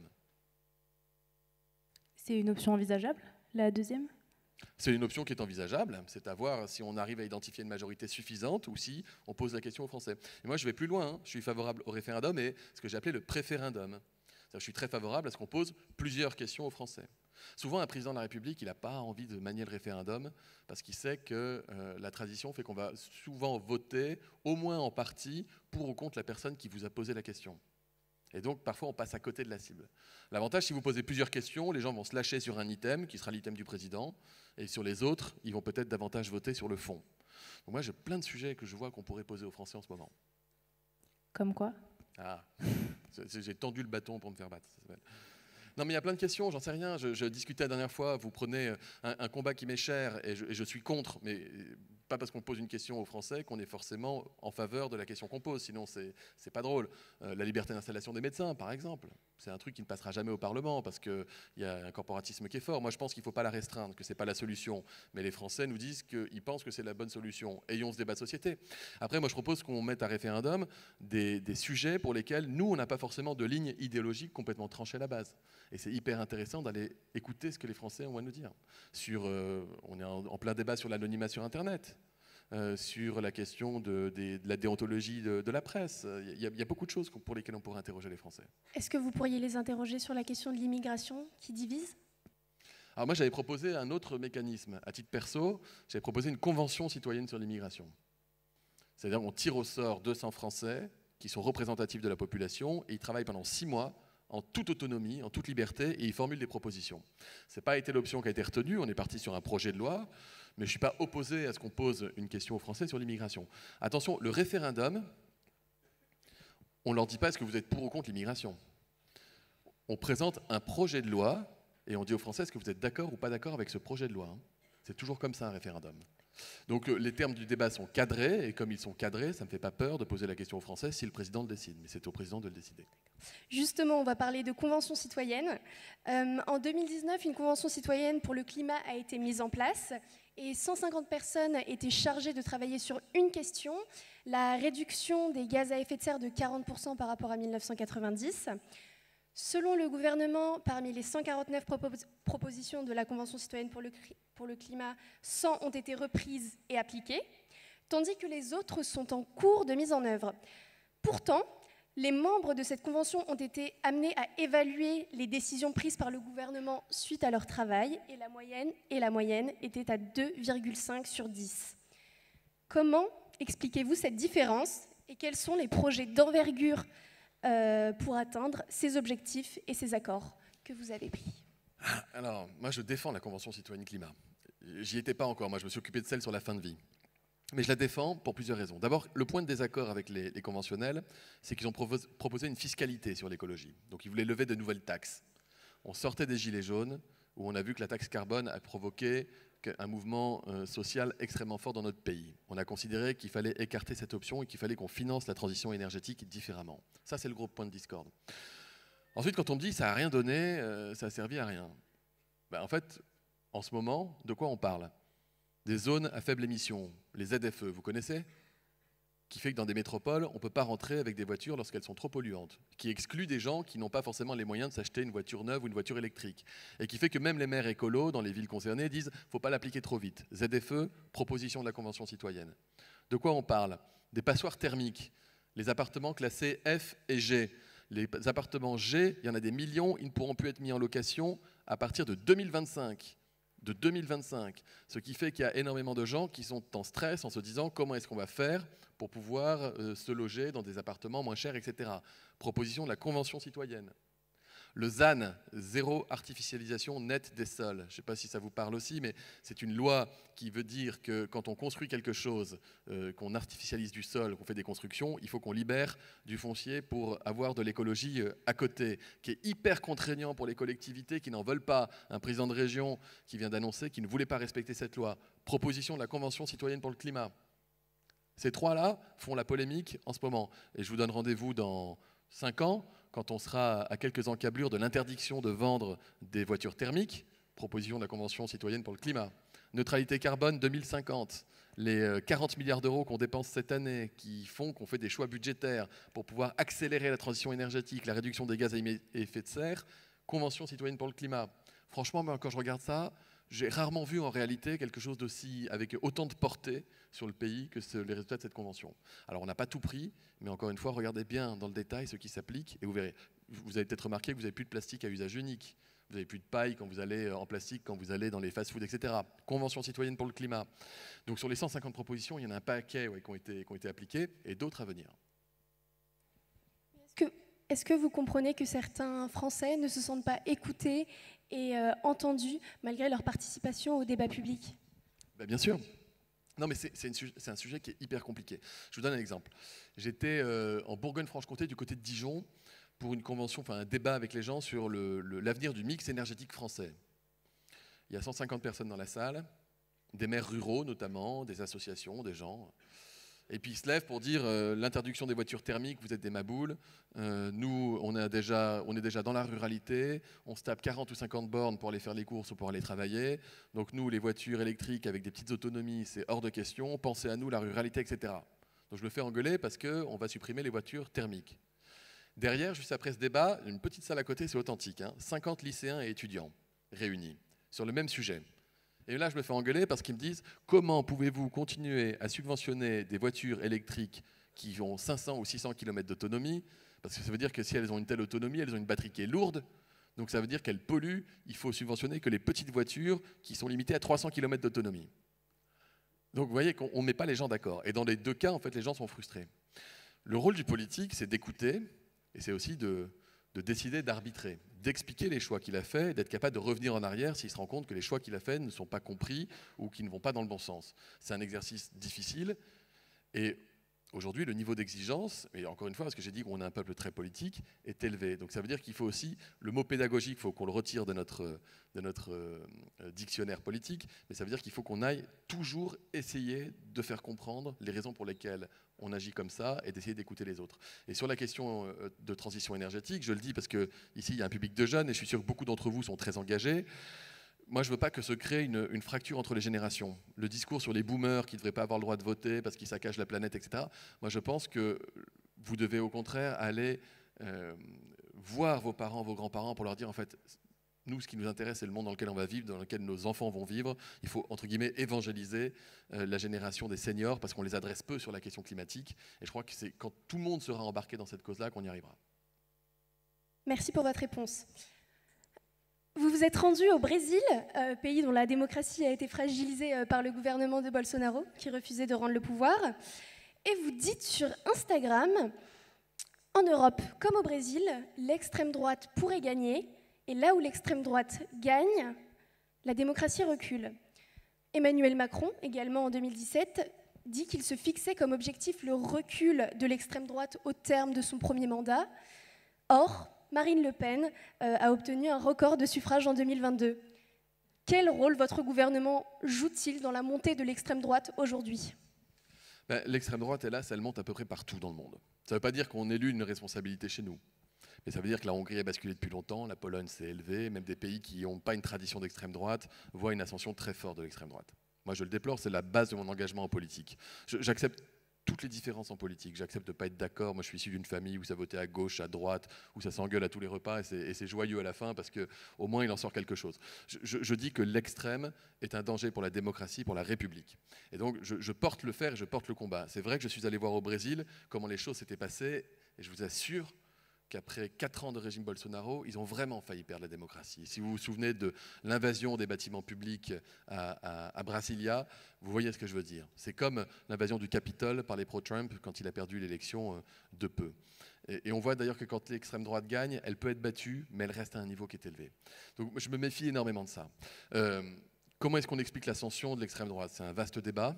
C'est une option envisageable, la deuxième?
C'est une option qui est envisageable, c'est à voir si on arrive à identifier une majorité suffisante ou si on pose la question aux Français. Et moi je vais plus loin, hein. Je suis favorable au référendum et ce que j'ai appelé le préférendum. Je suis très favorable à ce qu'on pose plusieurs questions aux Français. Souvent, un président de la République, il n'a pas envie de manier le référendum parce qu'il sait que euh, la tradition fait qu'on va souvent voter, au moins en partie, pour ou contre la personne qui vous a posé la question. Et donc, parfois, on passe à côté de la cible. L'avantage, si vous posez plusieurs questions, les gens vont se lâcher sur un item, qui sera l'item du président, et sur les autres, ils vont peut-être davantage voter sur le fond. Donc moi, j'ai plein de sujets que je vois qu'on pourrait poser aux Français en ce moment.
Comme quoi?
Ah, j'ai tendu le bâton pour me faire battre, ça s'appelle. Non mais il y a plein de questions, j'en sais rien. Je, je discutais la dernière fois, vous prenez un, un combat qui m'est cher et je, et je suis contre, mais pas parce qu'on pose une question aux Français qu'on est forcément en faveur de la question qu'on pose, sinon c'est c'est pas drôle. Euh, la liberté d'installation des médecins, par exemple, c'est un truc qui ne passera jamais au Parlement parce qu'il y a un corporatisme qui est fort. Moi je pense qu'il ne faut pas la restreindre, que c'est pas la solution, mais les Français nous disent qu'ils pensent que c'est la bonne solution. Ayons ce débat de société. Après moi je propose qu'on mette à référendum des, des sujets pour lesquels nous on n'a pas forcément de ligne idéologique complètement tranchée à la base. Et c'est hyper intéressant d'aller écouter ce que les Français ont à nous dire. Sur, euh, on est en, en plein débat sur l'anonymat sur Internet, euh, sur la question de, de, de la déontologie de, de la presse. Il y, a, il y a beaucoup de choses pour lesquelles on pourrait interroger les Français.
Est-ce que vous pourriez les interroger sur la question de l'immigration qui divise?
Alors moi, j'avais proposé un autre mécanisme. À titre perso, j'avais proposé une convention citoyenne sur l'immigration. C'est-à-dire qu'on tire au sort deux cents Français qui sont représentatifs de la population et ils travaillent pendant six mois en toute autonomie, en toute liberté, et ils formulent des propositions. Ce n'a pas été l'option qui a été retenue, on est parti sur un projet de loi, mais je ne suis pas opposé à ce qu'on pose une question aux Français sur l'immigration. Attention, le référendum, on ne leur dit pas est-ce que vous êtes pour ou contre l'immigration. On présente un projet de loi, et on dit aux Français est-ce que vous êtes d'accord ou pas d'accord avec ce projet de loi. C'est toujours comme ça un référendum. Donc les termes du débat sont cadrés, et comme ils sont cadrés, ça ne me fait pas peur de poser la question aux Français si le président le décide, mais c'est au président de le décider.
Justement, on va parler de convention citoyenne. Euh, en deux mille dix-neuf, une convention citoyenne pour le climat a été mise en place et cent cinquante personnes étaient chargées de travailler sur une question, la réduction des gaz à effet de serre de quarante pour cent par rapport à mille neuf cent quatre-vingt-dix. Selon le gouvernement, parmi les cent quarante-neuf propos- propositions de la Convention citoyenne pour le, pour le climat, cent ont été reprises et appliquées, tandis que les autres sont en cours de mise en œuvre. Pourtant, les membres de cette convention ont été amenés à évaluer les décisions prises par le gouvernement suite à leur travail, et la moyenne, et la moyenne était à deux virgule cinq sur dix. Comment expliquez-vous cette différence et quels sont les projets d'envergure Euh, pour atteindre ces objectifs et ces accords que vous avez pris?
Alors, moi je défends la Convention citoyenne climat. J'y étais pas encore, moi je me suis occupé de celle sur la fin de vie. Mais je la défends pour plusieurs raisons. D'abord, le point de désaccord avec les, les conventionnels, c'est qu'ils ont propos- proposé une fiscalité sur l'écologie. Donc ils voulaient lever de nouvelles taxes. On sortait des gilets jaunes, où on a vu que la taxe carbone a provoqué un mouvement euh, social extrêmement fort dans notre pays. On a considéré qu'il fallait écarter cette option et qu'il fallait qu'on finance la transition énergétique différemment. Ça, c'est le gros point de discorde. Ensuite, quand on me dit que ça n'a rien donné, euh, ça n'a servi à rien. Ben, en fait, en ce moment, de quoi on parle? Des zones à faible émission, les Z F E, vous connaissez? Qui fait que dans des métropoles, on ne peut pas rentrer avec des voitures lorsqu'elles sont trop polluantes, qui exclut des gens qui n'ont pas forcément les moyens de s'acheter une voiture neuve ou une voiture électrique, et qui fait que même les maires écolos dans les villes concernées disent « faut pas l'appliquer trop vite ». Z F E, proposition de la Convention citoyenne. De quoi on parle? Des passoires thermiques, les appartements classés F et G. Les appartements G, il y en a des millions, ils ne pourront plus être mis en location à partir de deux mille vingt-cinq. De deux mille vingt-cinq, ce qui fait qu'il y a énormément de gens qui sont en stress en se disant comment est-ce qu'on va faire pour pouvoir euh, se loger dans des appartements moins chers, et cetera. Proposition de la Convention citoyenne. Le Z A N, zéro artificialisation nette des sols. Je ne sais pas si ça vous parle aussi, mais c'est une loi qui veut dire que quand on construit quelque chose, euh, qu'on artificialise du sol, qu'on fait des constructions, il faut qu'on libère du foncier pour avoir de l'écologie euh, à côté, qui est hyper contraignant pour les collectivités qui n'en veulent pas. Un président de région qui vient d'annoncer qu'il ne voulait pas respecter cette loi. Proposition de la Convention citoyenne pour le climat. Ces trois-là font la polémique en ce moment. Et je vous donne rendez-vous dans cinq ans, quand on sera à quelques encablures de l'interdiction de vendre des voitures thermiques, proposition de la Convention citoyenne pour le climat. Neutralité carbone deux mille cinquante, les quarante milliards d'euros qu'on dépense cette année, qui font qu'on fait des choix budgétaires pour pouvoir accélérer la transition énergétique, la réduction des gaz à effet de serre, Convention citoyenne pour le climat. Franchement, quand je regarde ça, j'ai rarement vu en réalité quelque chose d'aussi, avec autant de portée sur le pays que ce, les résultats de cette convention. Alors on n'a pas tout pris, mais encore une fois, regardez bien dans le détail ce qui s'applique et vous verrez. Vous avez peut-être remarqué que vous n'avez plus de plastique à usage unique. Vous n'avez plus de paille quand vous allez en plastique, quand vous allez dans les fast-foods, et cetera. Convention citoyenne pour le climat. Donc sur les cent cinquante propositions, il y en a un paquet ouais, qui, ont été, qui ont été appliquées et d'autres à venir.
Est-ce que, est-ce que vous comprenez que certains Français ne se sentent pas écoutés et euh, entendus malgré leur participation au débat public?
Ben bien sûr. Non, mais c'est, c'est, une, c'est un sujet qui est hyper compliqué. Je vous donne un exemple. J'étais euh, en Bourgogne-Franche-Comté, du côté de Dijon, pour une convention, enfin un débat avec les gens sur le, le, l'avenir du mix énergétique français. Il y a cent cinquante personnes dans la salle, des maires ruraux notamment, des associations, des gens. Et puis ils se lèvent pour dire euh, l'interdiction des voitures thermiques, vous êtes des maboules. Euh, nous, on, a déjà, on est déjà dans la ruralité. On se tape quarante ou cinquante bornes pour aller faire les courses ou pour aller travailler. Donc nous, les voitures électriques avec des petites autonomies, c'est hors de question. Pensez à nous, la ruralité, et cetera. Donc je me fais engueuler parce qu'on va supprimer les voitures thermiques. Derrière, juste après ce débat, une petite salle à côté, c'est authentique. Hein, cinquante lycéens et étudiants réunis sur le même sujet. Et là, je me fais engueuler parce qu'ils me disent « Comment pouvez-vous continuer à subventionner des voitures électriques qui ont cinq cents ou six cents kilomètres d'autonomie ?» Parce que ça veut dire que si elles ont une telle autonomie, elles ont une batterie qui est lourde. Donc ça veut dire qu'elles polluent. Il faut subventionner que les petites voitures qui sont limitées à trois cents kilomètres d'autonomie. Donc vous voyez qu'on ne met pas les gens d'accord. Et dans les deux cas, en fait, les gens sont frustrés. Le rôle du politique, c'est d'écouter et c'est aussi de, de décider d'arbitrer, d'expliquer les choix qu'il a faits et d'être capable de revenir en arrière s'il se rend compte que les choix qu'il a faits ne sont pas compris ou qui ne vont pas dans le bon sens. C'est un exercice difficile et aujourd'hui, le niveau d'exigence, et encore une fois, parce que j'ai dit qu'on est un peuple très politique, est élevé. Donc ça veut dire qu'il faut aussi, le mot pédagogique, il faut qu'on le retire de notre, de notre euh, dictionnaire politique, mais ça veut dire qu'il faut qu'on aille toujours essayer de faire comprendre les raisons pour lesquelles on agit comme ça et d'essayer d'écouter les autres. Et sur la question de transition énergétique, je le dis parce que ici il y a un public de jeunes et je suis sûr que beaucoup d'entre vous sont très engagés. Moi, je ne veux pas que se crée une, une fracture entre les générations. Le discours sur les boomers qui ne devraient pas avoir le droit de voter parce qu'ils saccagent la planète, et cetera. Moi, je pense que vous devez au contraire aller euh, voir vos parents, vos grands-parents pour leur dire en fait, nous, ce qui nous intéresse, c'est le monde dans lequel on va vivre, dans lequel nos enfants vont vivre. Il faut, entre guillemets, évangéliser euh, la génération des seniors parce qu'on les adresse peu sur la question climatique. Et je crois que c'est quand tout le monde sera embarqué dans cette cause-là qu'on y arrivera.
Merci pour votre réponse. Vous vous êtes rendu au Brésil, euh, pays dont la démocratie a été fragilisée euh, par le gouvernement de Bolsonaro, qui refusait de rendre le pouvoir. Et vous dites sur Instagram, en Europe comme au Brésil, l'extrême droite pourrait gagner, et là où l'extrême droite gagne, la démocratie recule. Emmanuel Macron, également en deux mille dix-sept, dit qu'il se fixait comme objectif le recul de l'extrême droite au terme de son premier mandat. Or, Marine Le Pen euh, a obtenu un record de suffrages en deux mille vingt-deux. Quel rôle votre gouvernement joue-t-il dans la montée de l'extrême droite aujourd'hui ?
Ben, l'extrême droite, hélas, elle monte à peu près partout dans le monde. Ça ne veut pas dire qu'on élu une responsabilité chez nous. Mais ça veut dire que la Hongrie a basculé depuis longtemps, la Pologne s'est élevée, même des pays qui n'ont pas une tradition d'extrême droite voient une ascension très forte de l'extrême droite. Moi, je le déplore, c'est la base de mon engagement en politique. J'accepte toutes les différences en politique. J'accepte de ne pas être d'accord. Moi, je suis issu d'une famille où ça votait à gauche, à droite, où ça s'engueule à tous les repas, et c'est joyeux à la fin parce qu'au moins, il en sort quelque chose. Je, je, je dis que l'extrême est un danger pour la démocratie, pour la République. Et donc, je, je porte le fer et je porte le combat. C'est vrai que je suis allé voir au Brésil comment les choses s'étaient passées, et je vous assure qu'après quatre ans de régime Bolsonaro, ils ont vraiment failli perdre la démocratie. Si vous vous souvenez de l'invasion des bâtiments publics à, à, à Brasilia, vous voyez ce que je veux dire. C'est comme l'invasion du Capitole par les pro-Trump quand il a perdu l'élection de peu. Et, et on voit d'ailleurs que quand l'extrême droite gagne, elle peut être battue, mais elle reste à un niveau qui est élevé. Donc je me méfie énormément de ça. Euh, comment est-ce qu'on explique l'ascension de l'extrême droite? C'est un vaste débat.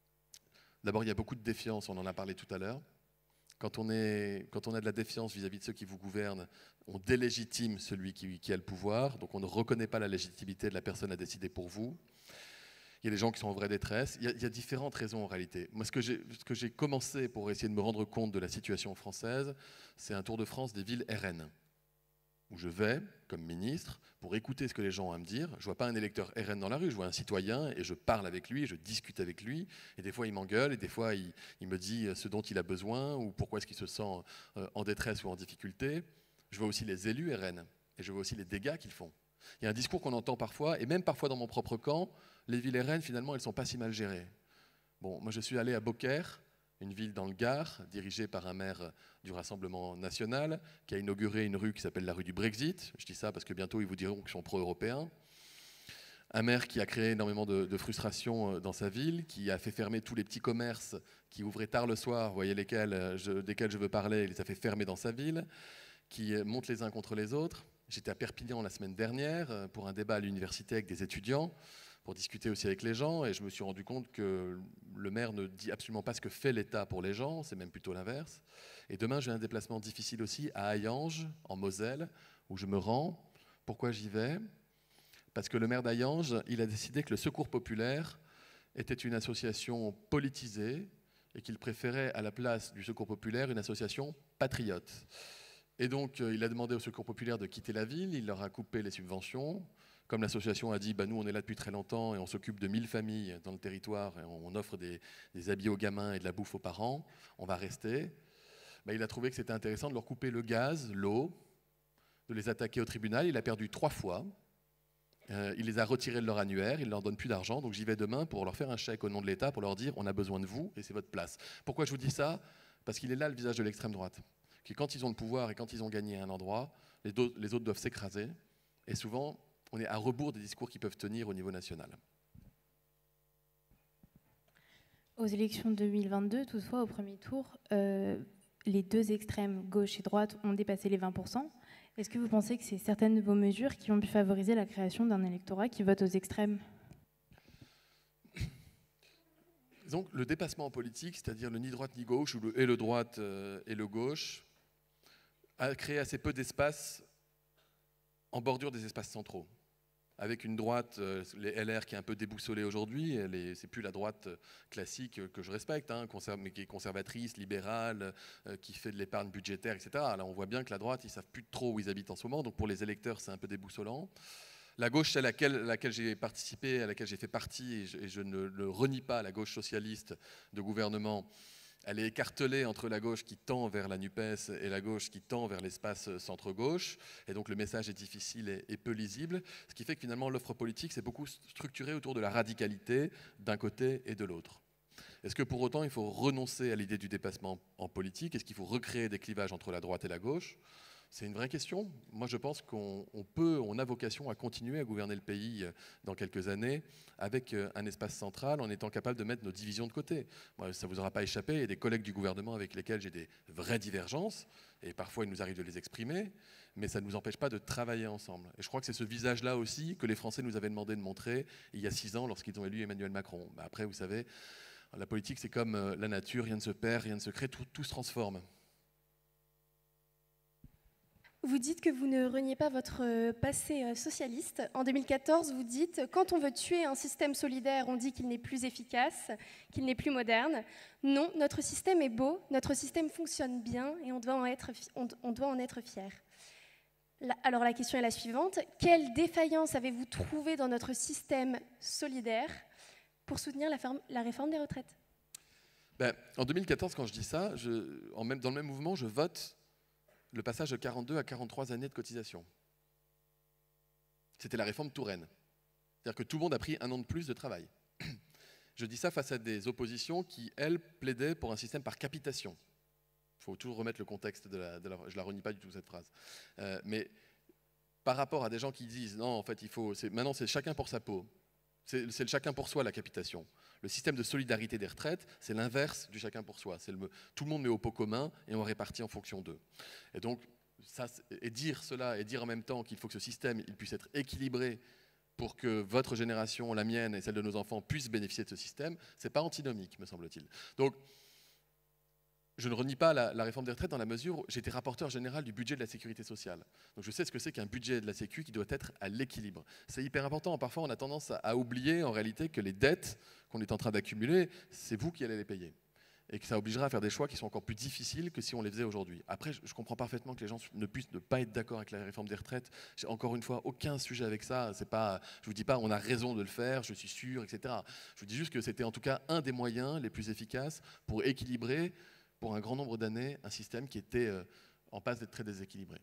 D'abord, il y a beaucoup de défiance, on en a parlé tout à l'heure. Quand on, est, quand on a de la défiance vis-à-vis de ceux qui vous gouvernent, on délégitime celui qui, qui a le pouvoir, donc on ne reconnaît pas la légitimité de la personne à décider pour vous. Il y a des gens qui sont en vraie détresse. Il y a, il y a différentes raisons en réalité. Moi, ce que j'ai commencé pour essayer de me rendre compte de la situation française, c'est un tour de France des villes R N, où je vais, comme ministre, pour écouter ce que les gens ont à me dire. Je ne vois pas un électeur R N dans la rue, je vois un citoyen et je parle avec lui, je discute avec lui. Et des fois, il m'engueule et des fois, il, il me dit ce dont il a besoin ou pourquoi est-ce qu'il se sent en détresse ou en difficulté. Je vois aussi les élus R N et je vois aussi les dégâts qu'ils font. Il y a un discours qu'on entend parfois, et même parfois dans mon propre camp, les villes R N, finalement, elles ne sont pas si mal gérées. Bon, moi, je suis allé à Beaucaire, une ville dans le Gard, dirigée par un maire du Rassemblement national, qui a inauguré une rue qui s'appelle la rue du Brexit. Je dis ça parce que bientôt, ils vous diront qu'ils sont pro-européens. Un maire qui a créé énormément de, de frustration dans sa ville, qui a fait fermer tous les petits commerces qui ouvraient tard le soir, vous voyez lesquels je, desquels je veux parler, il les a fait fermer dans sa ville, qui montent les uns contre les autres. J'étais à Perpignan la semaine dernière pour un débat à l'université avec des étudiants, pour discuter aussi avec les gens, et je me suis rendu compte que le maire ne dit absolument pas ce que fait l'État pour les gens, c'est même plutôt l'inverse. Et demain, j'ai un déplacement difficile aussi à Hayange, en Moselle, où je me rends. Pourquoi j'y vais? Parce que le maire d'Hayange, il a décidé que le Secours populaire était une association politisée et qu'il préférait à la place du Secours populaire une association patriote. Et donc, il a demandé au Secours populaire de quitter la ville, il leur a coupé les subventions. Comme l'association a dit, bah, nous on est là depuis très longtemps et on s'occupe de mille familles dans le territoire et on offre des, des habits aux gamins et de la bouffe aux parents, on va rester. Bah, il a trouvé que c'était intéressant de leur couper le gaz, l'eau, de les attaquer au tribunal. Il a perdu trois fois. Euh, il les a retirés de leur annuaire, il ne leur donne plus d'argent. Donc j'y vais demain pour leur faire un chèque au nom de l'État pour leur dire on a besoin de vous et c'est votre place. Pourquoi je vous dis ça? Parce qu'il est là le visage de l'extrême droite. Que quand ils ont le pouvoir et quand ils ont gagné un endroit, les, do- les autres doivent s'écraser. Et souvent, on est à rebours des discours qui peuvent tenir au niveau national.
Aux élections deux mille vingt-deux, toutefois, au premier tour, euh, les deux extrêmes, gauche et droite, ont dépassé les vingt pour cent. Est-ce que vous pensez que c'est certaines de vos mesures qui ont pu favoriser la création d'un électorat qui vote aux extrêmes?
Donc le dépassement en politique, c'est-à-dire le ni droite ni gauche, ou le, et le droite euh, et le gauche, a créé assez peu d'espace en bordure des espaces centraux. Avec une droite, euh, les L R qui est un peu déboussolée aujourd'hui, c'est plus la droite classique que je respecte, hein, mais qui est conservatrice, libérale, euh, qui fait de l'épargne budgétaire, et cetera. Là, on voit bien que la droite, ils ne savent plus trop où ils habitent en ce moment, donc pour les électeurs, c'est un peu déboussolant. La gauche, celle à laquelle, à laquelle j'ai participé, à laquelle j'ai fait partie, et je, et je ne le renie pas, la gauche socialiste de gouvernement, elle est écartelée entre la gauche qui tend vers la NUPES et la gauche qui tend vers l'espace centre-gauche. Et donc le message est difficile et, et peu lisible. Ce qui fait que finalement l'offre politique s'est beaucoup structurée autour de la radicalité d'un côté et de l'autre. Est-ce que pour autant il faut renoncer à l'idée du dépassement en politique? Est-ce qu'il faut recréer des clivages entre la droite et la gauche? C'est une vraie question. Moi, je pense qu'on peut, on a vocation à continuer à gouverner le pays dans quelques années avec un espace central en étant capable de mettre nos divisions de côté. Moi, ça ne vous aura pas échappé, il y a des collègues du gouvernement avec lesquels j'ai des vraies divergences et parfois il nous arrive de les exprimer, mais ça ne nous empêche pas de travailler ensemble. Et je crois que c'est ce visage-là aussi que les Français nous avaient demandé de montrer il y a six ans lorsqu'ils ont élu Emmanuel Macron. Après, vous savez, la politique, c'est comme la nature, rien ne se perd, rien ne se crée, tout, tout se transforme.
Vous dites que vous ne reniez pas votre passé socialiste. En deux mille quatorze, vous dites « Quand on veut tuer un système solidaire, on dit qu'il n'est plus efficace, qu'il n'est plus moderne. Non, notre système est beau, notre système fonctionne bien et on doit en être, on, on doit en être fier. » Alors la question est la suivante. Quelle défaillance avez-vous trouvé dans notre système solidaire pour soutenir la, ferme, la réforme des retraites?
Ben, en deux mille quatorze, quand je dis ça, je, en même, dans le même mouvement, je vote le passage de quarante-deux à quarante-trois années de cotisation. C'était la réforme Touraine. C'est-à-dire que tout le monde a pris un an de plus de travail. Je dis ça face à des oppositions qui, elles, plaidaient pour un système par capitation. Il faut toujours remettre le contexte de la... De la je ne la renie pas du tout, cette phrase. Euh, mais par rapport à des gens qui disent « Non, en fait, il faut... maintenant, c'est chacun pour sa peau ». C'est le chacun pour soi, la capitation. Le système de solidarité des retraites, c'est l'inverse du chacun pour soi. Le, tout le monde met au pot commun et on répartit en fonction d'eux. Et donc, ça, et dire cela et dire en même temps qu'il faut que ce système il puisse être équilibré pour que votre génération, la mienne et celle de nos enfants puissent bénéficier de ce système, ce n'est pas antinomique, me semble-t-il. Donc, je ne renie pas la, la réforme des retraites dans la mesure où j'étais rapporteur général du budget de la sécurité sociale. Donc je sais ce que c'est qu'un budget de la sécu qui doit être à l'équilibre. C'est hyper important. Parfois, on a tendance à, à oublier en réalité que les dettes qu'on est en train d'accumuler, c'est vous qui allez les payer. Et que ça obligera à faire des choix qui sont encore plus difficiles que si on les faisait aujourd'hui. Après, je, je comprends parfaitement que les gens ne puissent ne pas être d'accord avec la réforme des retraites. J'ai encore une fois aucun sujet avec ça. C'est pas, je ne vous dis pas on a raison de le faire, je suis sûr, et cetera. Je vous dis juste que c'était en tout cas un des moyens les plus efficaces pour équilibrer pour un grand nombre d'années, un système qui était euh, en passe d'être très déséquilibré.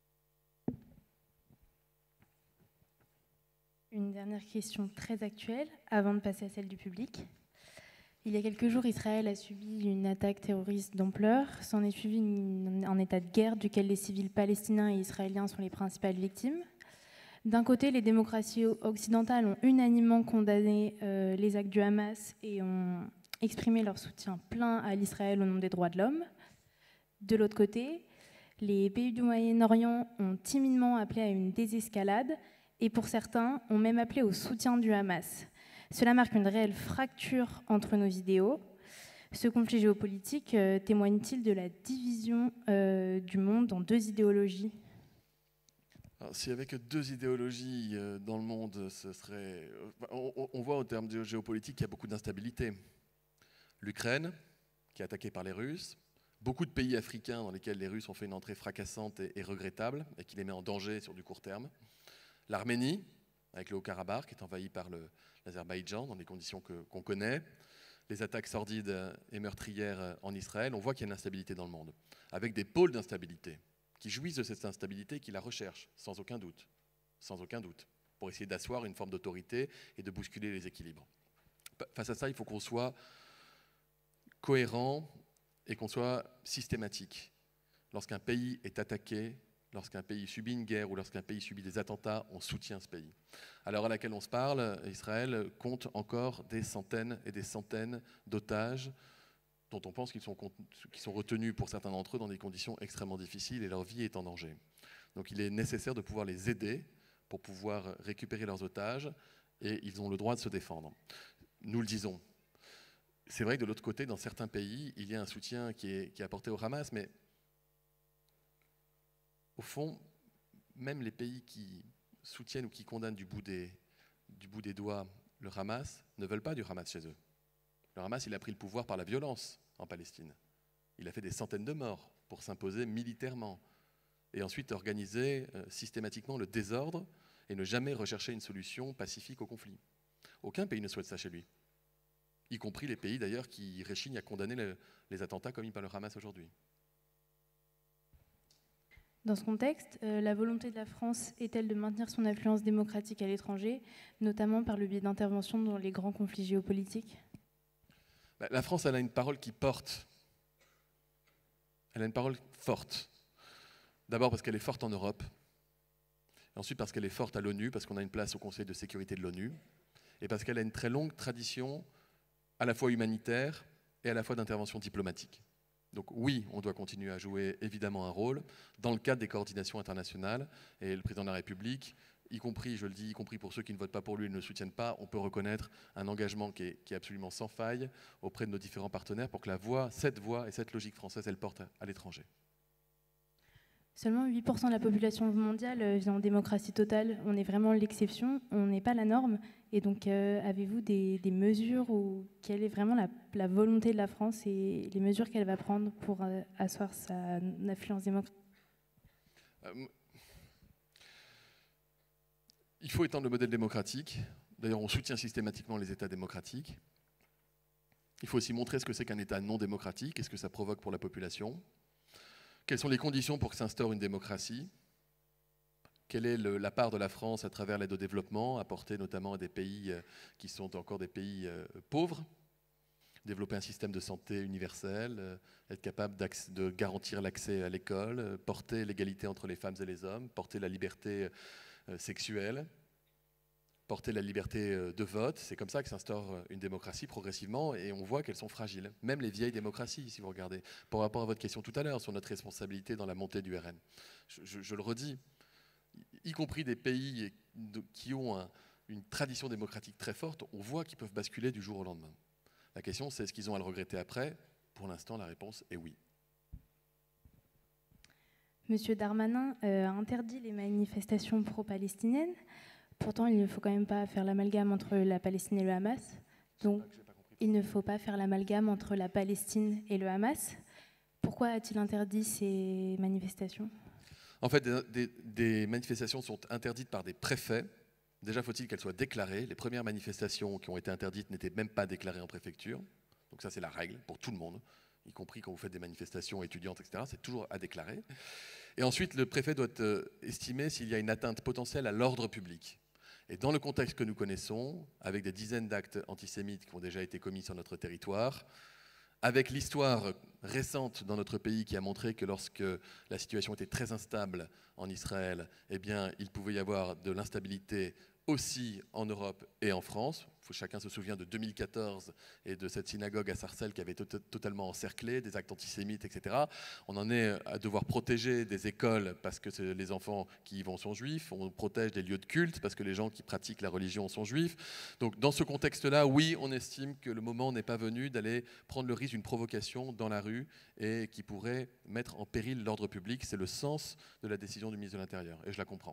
Une dernière question très actuelle, avant de passer à celle du public. Il y a quelques jours, Israël a subi une attaque terroriste d'ampleur. S'en est suivi une, un état de guerre duquel les civils palestiniens et israéliens sont les principales victimes. D'un côté, les démocraties occidentales ont unanimement condamné euh, les actes du Hamas et ont exprimer leur soutien plein à l'Israël au nom des droits de l'homme. De l'autre côté, les pays du Moyen-Orient ont timidement appelé à une désescalade et pour certains ont même appelé au soutien du Hamas. Cela marque une réelle fracture entre nos idéaux. Ce conflit géopolitique euh, témoigne-t-il de la division euh, du monde en deux idéologies?
Alors, s'il n'y avait que deux idéologies euh, dans le monde, ce serait... on, on voit au terme de géopolitique qu'il y a beaucoup d'instabilité. L'Ukraine, qui est attaquée par les Russes, beaucoup de pays africains dans lesquels les Russes ont fait une entrée fracassante et, et regrettable et qui les met en danger sur du court terme. L'Arménie, avec le Haut-Karabakh, qui est envahi par l'Azerbaïdjan dans des conditions que, qu'on connaît. Les attaques sordides et meurtrières en Israël. On voit qu'il y a une instabilité dans le monde, avec des pôles d'instabilité qui jouissent de cette instabilité et qui la recherchent, sans aucun doute, sans aucun doute, pour essayer d'asseoir une forme d'autorité et de bousculer les équilibres. Face à ça, il faut qu'on soit cohérent et qu'on soit systématique. Lorsqu'un pays est attaqué, lorsqu'un pays subit une guerre ou lorsqu'un pays subit des attentats, on soutient ce pays. À l'heure à laquelle on se parle, Israël compte encore des centaines et des centaines d'otages dont on pense qu'ils sont, qu'ils sont retenus pour certains d'entre eux dans des conditions extrêmement difficiles et leur vie est en danger. Donc il est nécessaire de pouvoir les aider pour pouvoir récupérer leurs otages et ils ont le droit de se défendre. Nous le disons. c'est vrai que de l'autre côté, dans certains pays, il y a un soutien qui est, qui est apporté au Hamas, mais au fond, même les pays qui soutiennent ou qui condamnent du bout des, du bout des doigts le Hamas ne veulent pas du Hamas chez eux. Le Hamas, il a pris le pouvoir par la violence en Palestine. Il a fait des centaines de morts pour s'imposer militairement et ensuite organiser euh, systématiquement le désordre et ne jamais rechercher une solution pacifique au conflit. Aucun pays ne souhaite ça chez lui, y compris les pays d'ailleurs qui réchignent à condamner le, les attentats commis par le Hamas aujourd'hui.
Dans ce contexte, euh, la volonté de la France est-elle de maintenir son influence démocratique à l'étranger, notamment par le biais d'interventions dans les grands conflits géopolitiques ?
Bah, la France, elle a une parole qui porte. Elle a une parole forte. D'abord parce qu'elle est forte en Europe, et ensuite parce qu'elle est forte à l'ONU, parce qu'on a une place au Conseil de sécurité de l'ONU, et parce qu'elle a une très longue tradition à la fois humanitaire et à la fois d'intervention diplomatique. Donc oui, on doit continuer à jouer évidemment un rôle dans le cadre des coordinations internationales, et le président de la République, y compris, je le dis, y compris pour ceux qui ne votent pas pour lui et ne le soutiennent pas, on peut reconnaître un engagement qui est, qui est absolument sans faille auprès de nos différents partenaires pour que la voix, cette voix et cette logique française, elle porte à l'étranger.
Seulement huit pour cent de la population mondiale vit en démocratie totale. On est vraiment l'exception, on n'est pas la norme. Et donc, euh, avez-vous des, des mesures ou quelle est vraiment la, la volonté de la France et les mesures qu'elle va prendre pour euh, asseoir sa influence démocratique ?
euh, Il faut étendre le modèle démocratique. D'ailleurs, on soutient systématiquement les États démocratiques. Il faut aussi montrer ce que c'est qu'un État non démocratique et ce que ça provoque pour la population. Quelles sont les conditions pour que s'instaure une démocratie ? Quelle est le, la part de la France à travers l'aide au développement, apportée notamment à des pays euh, qui sont encore des pays euh, pauvres ? Développer un système de santé universel, euh, être capable de garantir l'accès à l'école, euh, porter l'égalité entre les femmes et les hommes, porter la liberté euh, sexuelle, porter la liberté de vote. C'est comme ça que s'instaure une démocratie progressivement et on voit qu'elles sont fragiles. Même les vieilles démocraties, si vous regardez. Par rapport à votre question tout à l'heure sur notre responsabilité dans la montée du R N. Je, je, je le redis, y compris des pays qui ont un, une tradition démocratique très forte, on voit qu'ils peuvent basculer du jour au lendemain. La question, c'est est-ce qu'ils ont à le regretter après ? Pour l'instant, la réponse est oui.
Monsieur Darmanin euh, a interdit les manifestations pro-palestiniennes. Pourtant, il ne faut quand même pas faire l'amalgame entre la Palestine et le Hamas. Donc, il ne faut pas faire l'amalgame entre la Palestine et le Hamas. Pourquoi a-t-il interdit ces manifestations ?
En fait, des, des manifestations sont interdites par des préfets. Déjà, faut-il qu'elles soient déclarées. Les premières manifestations qui ont été interdites n'étaient même pas déclarées en préfecture. Donc ça, c'est la règle pour tout le monde, y compris quand vous faites des manifestations étudiantes, et cetera. C'est toujours à déclarer. Et ensuite, le préfet doit euh, estimer s'il y a une atteinte potentielle à l'ordre public. Et dans le contexte que nous connaissons, avec des dizaines d'actes antisémites qui ont déjà été commis sur notre territoire, avec l'histoire récente dans notre pays qui a montré que lorsque la situation était très instable en Israël, eh bien, il pouvait y avoir de l'instabilité aussi en Europe et en France. Chacun se souvient de deux mille quatorze et de cette synagogue à Sarcelles qui avait to- totalement encerclé, des actes antisémites, et cetera. On en est à devoir protéger des écoles parce que les enfants qui y vont sont juifs. On protège des lieux de culte parce que les gens qui pratiquent la religion sont juifs. Donc dans ce contexte-là, oui, on estime que le moment n'est pas venu d'aller prendre le risque d'une provocation dans la rue et qui pourrait mettre en péril l'ordre public. C'est le sens de la décision du ministre de l'Intérieur et je la comprends.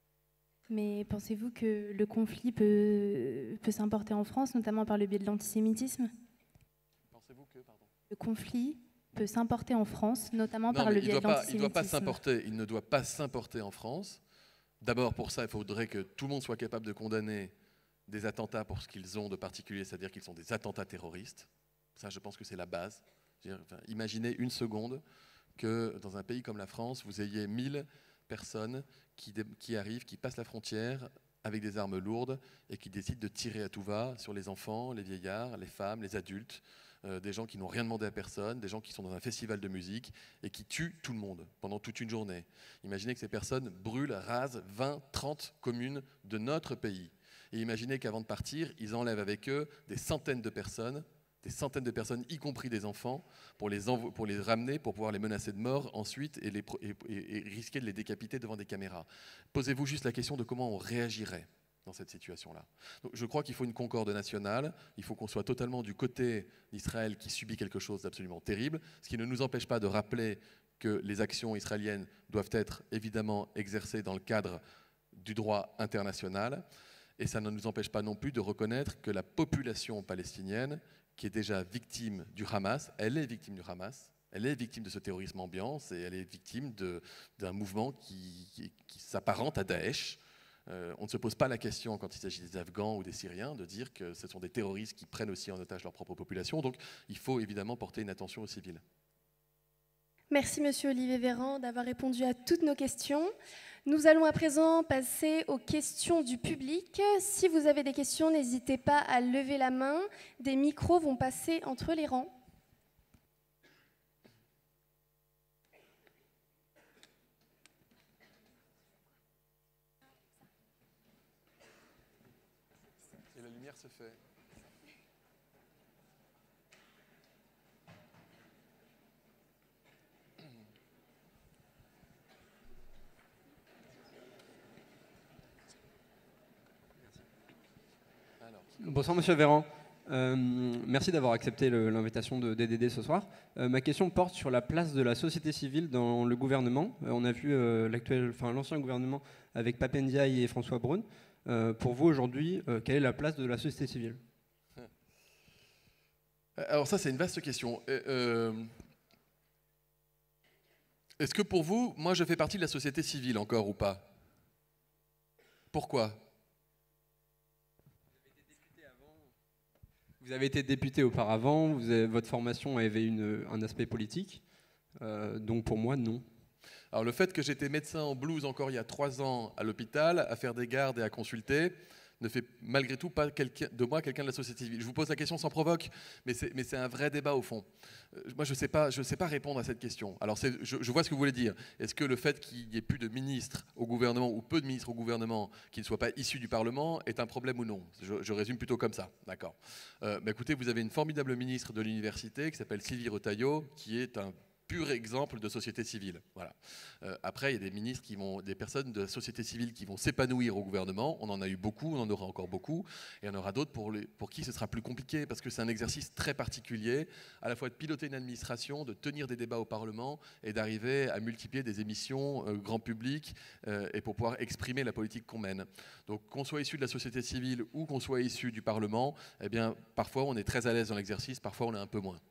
Mais pensez-vous que le conflit peut, peut s'importer en France, notamment par le biais de l'antisémitisme ?
Pensez-vous que, pardon ?
Le conflit peut s'importer en France, notamment
non,
par le biais de l'antisémitisme.
Il ne doit pas s'importer. Il ne doit pas s'importer en France. D'abord, pour ça, il faudrait que tout le monde soit capable de condamner des attentats pour ce qu'ils ont de particulier, c'est-à-dire qu'ils sont des attentats terroristes. Ça, je pense que c'est la base. Enfin, imaginez une seconde que dans un pays comme la France, vous ayez mille personnes qui, qui arrivent, qui passent la frontière avec des armes lourdes et qui décident de tirer à tout va sur les enfants, les vieillards, les femmes, les adultes, euh, des gens qui n'ont rien demandé à personne, des gens qui sont dans un festival de musique et qui tuent tout le monde pendant toute une journée. Imaginez que ces personnes brûlent, rasent vingt, trente communes de notre pays. Et imaginez qu'avant de partir, ils enlèvent avec eux des centaines de personnes, des centaines de personnes, y compris des enfants, pour les, envo- pour les ramener, pour pouvoir les menacer de mort ensuite et, les pro- et, et, et risquer de les décapiter devant des caméras. Posez-vous juste la question de comment on réagirait. dans cette situation-là. Donc, je crois qu'il faut une concorde nationale, il faut qu'on soit totalement du côté d'Israël qui subit quelque chose d'absolument terrible, ce qui ne nous empêche pas de rappeler que les actions israéliennes doivent être évidemment exercées dans le cadre du droit international, et ça ne nous empêche pas non plus de reconnaître que la population palestinienne, qui est déjà victime du Hamas, elle est victime du Hamas, elle est victime de ce terrorisme ambiant, et elle est victime d'un mouvement qui, qui, qui s'apparente à Daesh. Euh, on ne se pose pas la question, quand il s'agit des Afghans ou des Syriens, de dire que ce sont des terroristes qui prennent aussi en otage leur propre population. Donc il faut évidemment porter une attention aux civils.
Merci Monsieur Olivier Véran d'avoir répondu à toutes nos questions. Nous allons à présent passer aux questions du public. Si vous avez des questions, n'hésitez pas à lever la main. Des micros vont passer entre les rangs.
Et la lumière se fait.
Bonsoir Monsieur Véran, euh, merci d'avoir accepté l'invitation de D D D ce soir. Euh, ma question porte sur la place de la société civile dans le gouvernement. Euh, on a vu euh, l'actuel, enfin l'ancien gouvernement avec Pape Ndiaye et François Braun. Euh, pour vous aujourd'hui, euh, quelle est la place de la société civile?
Alors ça c'est une vaste question. Euh, Est-ce que pour vous, moi je fais partie de la société civile encore ou pas? Pourquoi?
Vous avez été député auparavant, vous avez, votre formation avait une, un aspect politique, euh, donc pour moi, non.
Alors le fait que j'étais médecin en blouse encore il y a trois ans à l'hôpital, à faire des gardes et à consulter, ne fait malgré tout pas de moi quelqu'un de la société civile. Je vous pose la question sans provoque, mais c'est un vrai débat au fond. Euh, moi, je ne sais pas, je sais pas répondre à cette question. Alors, je, je vois ce que vous voulez dire. Est-ce que le fait qu'il n'y ait plus de ministres au gouvernement, ou peu de ministres au gouvernement, qui ne soient pas issus du Parlement, est un problème ou non? je, je résume plutôt comme ça. D'accord. Euh, bah, écoutez, vous avez une formidable ministre de l'université qui s'appelle Sylvie Retailleau, qui est un pur exemple de société civile. Voilà. Euh, après, il y a des ministres qui vont, des personnes de la société civile qui vont s'épanouir au gouvernement. On en a eu beaucoup, on en aura encore beaucoup, et il y en aura d'autres pour, pour qui ce sera plus compliqué, parce que c'est un exercice très particulier, à la fois de piloter une administration, de tenir des débats au Parlement, et d'arriver à multiplier des émissions euh, grand public, euh, et pour pouvoir exprimer la politique qu'on mène. Donc, qu'on soit issu de la société civile ou qu'on soit issu du Parlement, eh bien, parfois on est très à l'aise dans l'exercice, parfois on est un peu moins.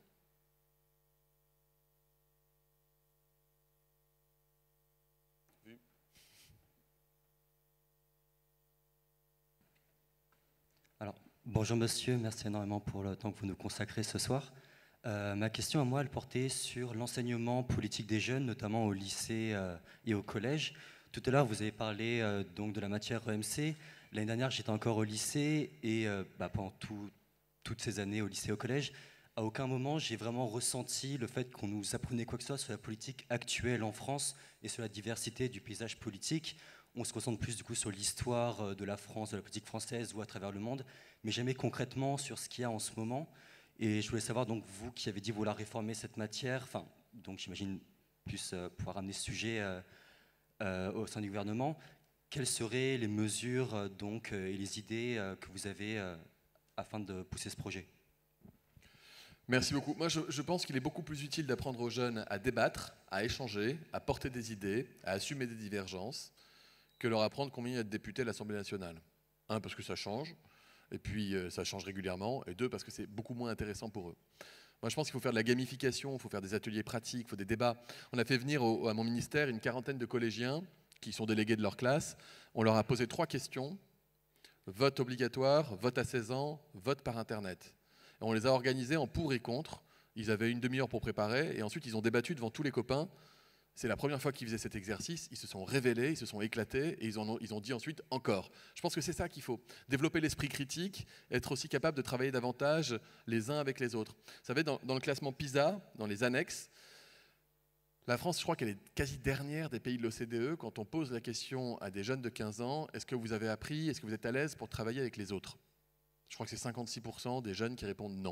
Alors, bonjour monsieur, merci énormément pour le temps que vous nous consacrez ce soir. Euh, ma question à moi, elle portait sur l'enseignement politique des jeunes, notamment au lycée euh, et au collège. Tout à l'heure, vous avez parlé euh, donc de la matière E M C. L'année dernière, j'étais encore au lycée et euh, bah, pendant tout, toutes ces années au lycée et au collège, à aucun moment, j'ai vraiment ressenti le fait qu'on nous apprenait quoi que ce soit sur la politique actuelle en France et sur la diversité du paysage politique. On se concentre plus du coup sur l'histoire de la France, de la politique française ou à travers le monde, mais jamais concrètement sur ce qu'il y a en ce moment. Et je voulais savoir, donc vous qui avez dit vouloir réformer cette matière, enfin, donc j'imagine plus euh, pouvoir amener ce sujet euh, euh, au sein du gouvernement, quelles seraient les mesures euh, donc, euh, et les idées euh, que vous avez euh, afin de pousser ce projet?
Merci beaucoup. Moi, je, je pense qu'il est beaucoup plus utile d'apprendre aux jeunes à débattre, à échanger, à porter des idées, à assumer des divergences, que leur apprendre combien il y a de députés à l'Assemblée nationale. Un, parce que ça change, et puis euh, ça change régulièrement, et deux, parce que c'est beaucoup moins intéressant pour eux. Moi, je pense qu'il faut faire de la gamification, il faut faire des ateliers pratiques, il faut des débats. On a fait venir au, à mon ministère une quarantaine de collégiens qui sont délégués de leur classe. On leur a posé trois questions. Vote obligatoire, vote à seize ans, vote par Internet. Et on les a organisés en pour et contre. Ils avaient une demi-heure pour préparer, et ensuite ils ont débattu devant tous les copains. C'est la première fois qu'ils faisaient cet exercice, ils se sont révélés, ils se sont éclatés et ils, en ont, ils ont dit ensuite encore. Je pense que c'est ça qu'il faut. Développer l'esprit critique, être aussi capable de travailler davantage les uns avec les autres. Vous savez, dans, dans le classement PISA, dans les annexes, la France, je crois qu'elle est quasi dernière des pays de l'O C D E. Quand on pose la question à des jeunes de quinze ans, est-ce que vous avez appris, est-ce que vous êtes à l'aise pour travailler avec les autres? Je crois que c'est cinquante-six pour cent des jeunes qui répondent non.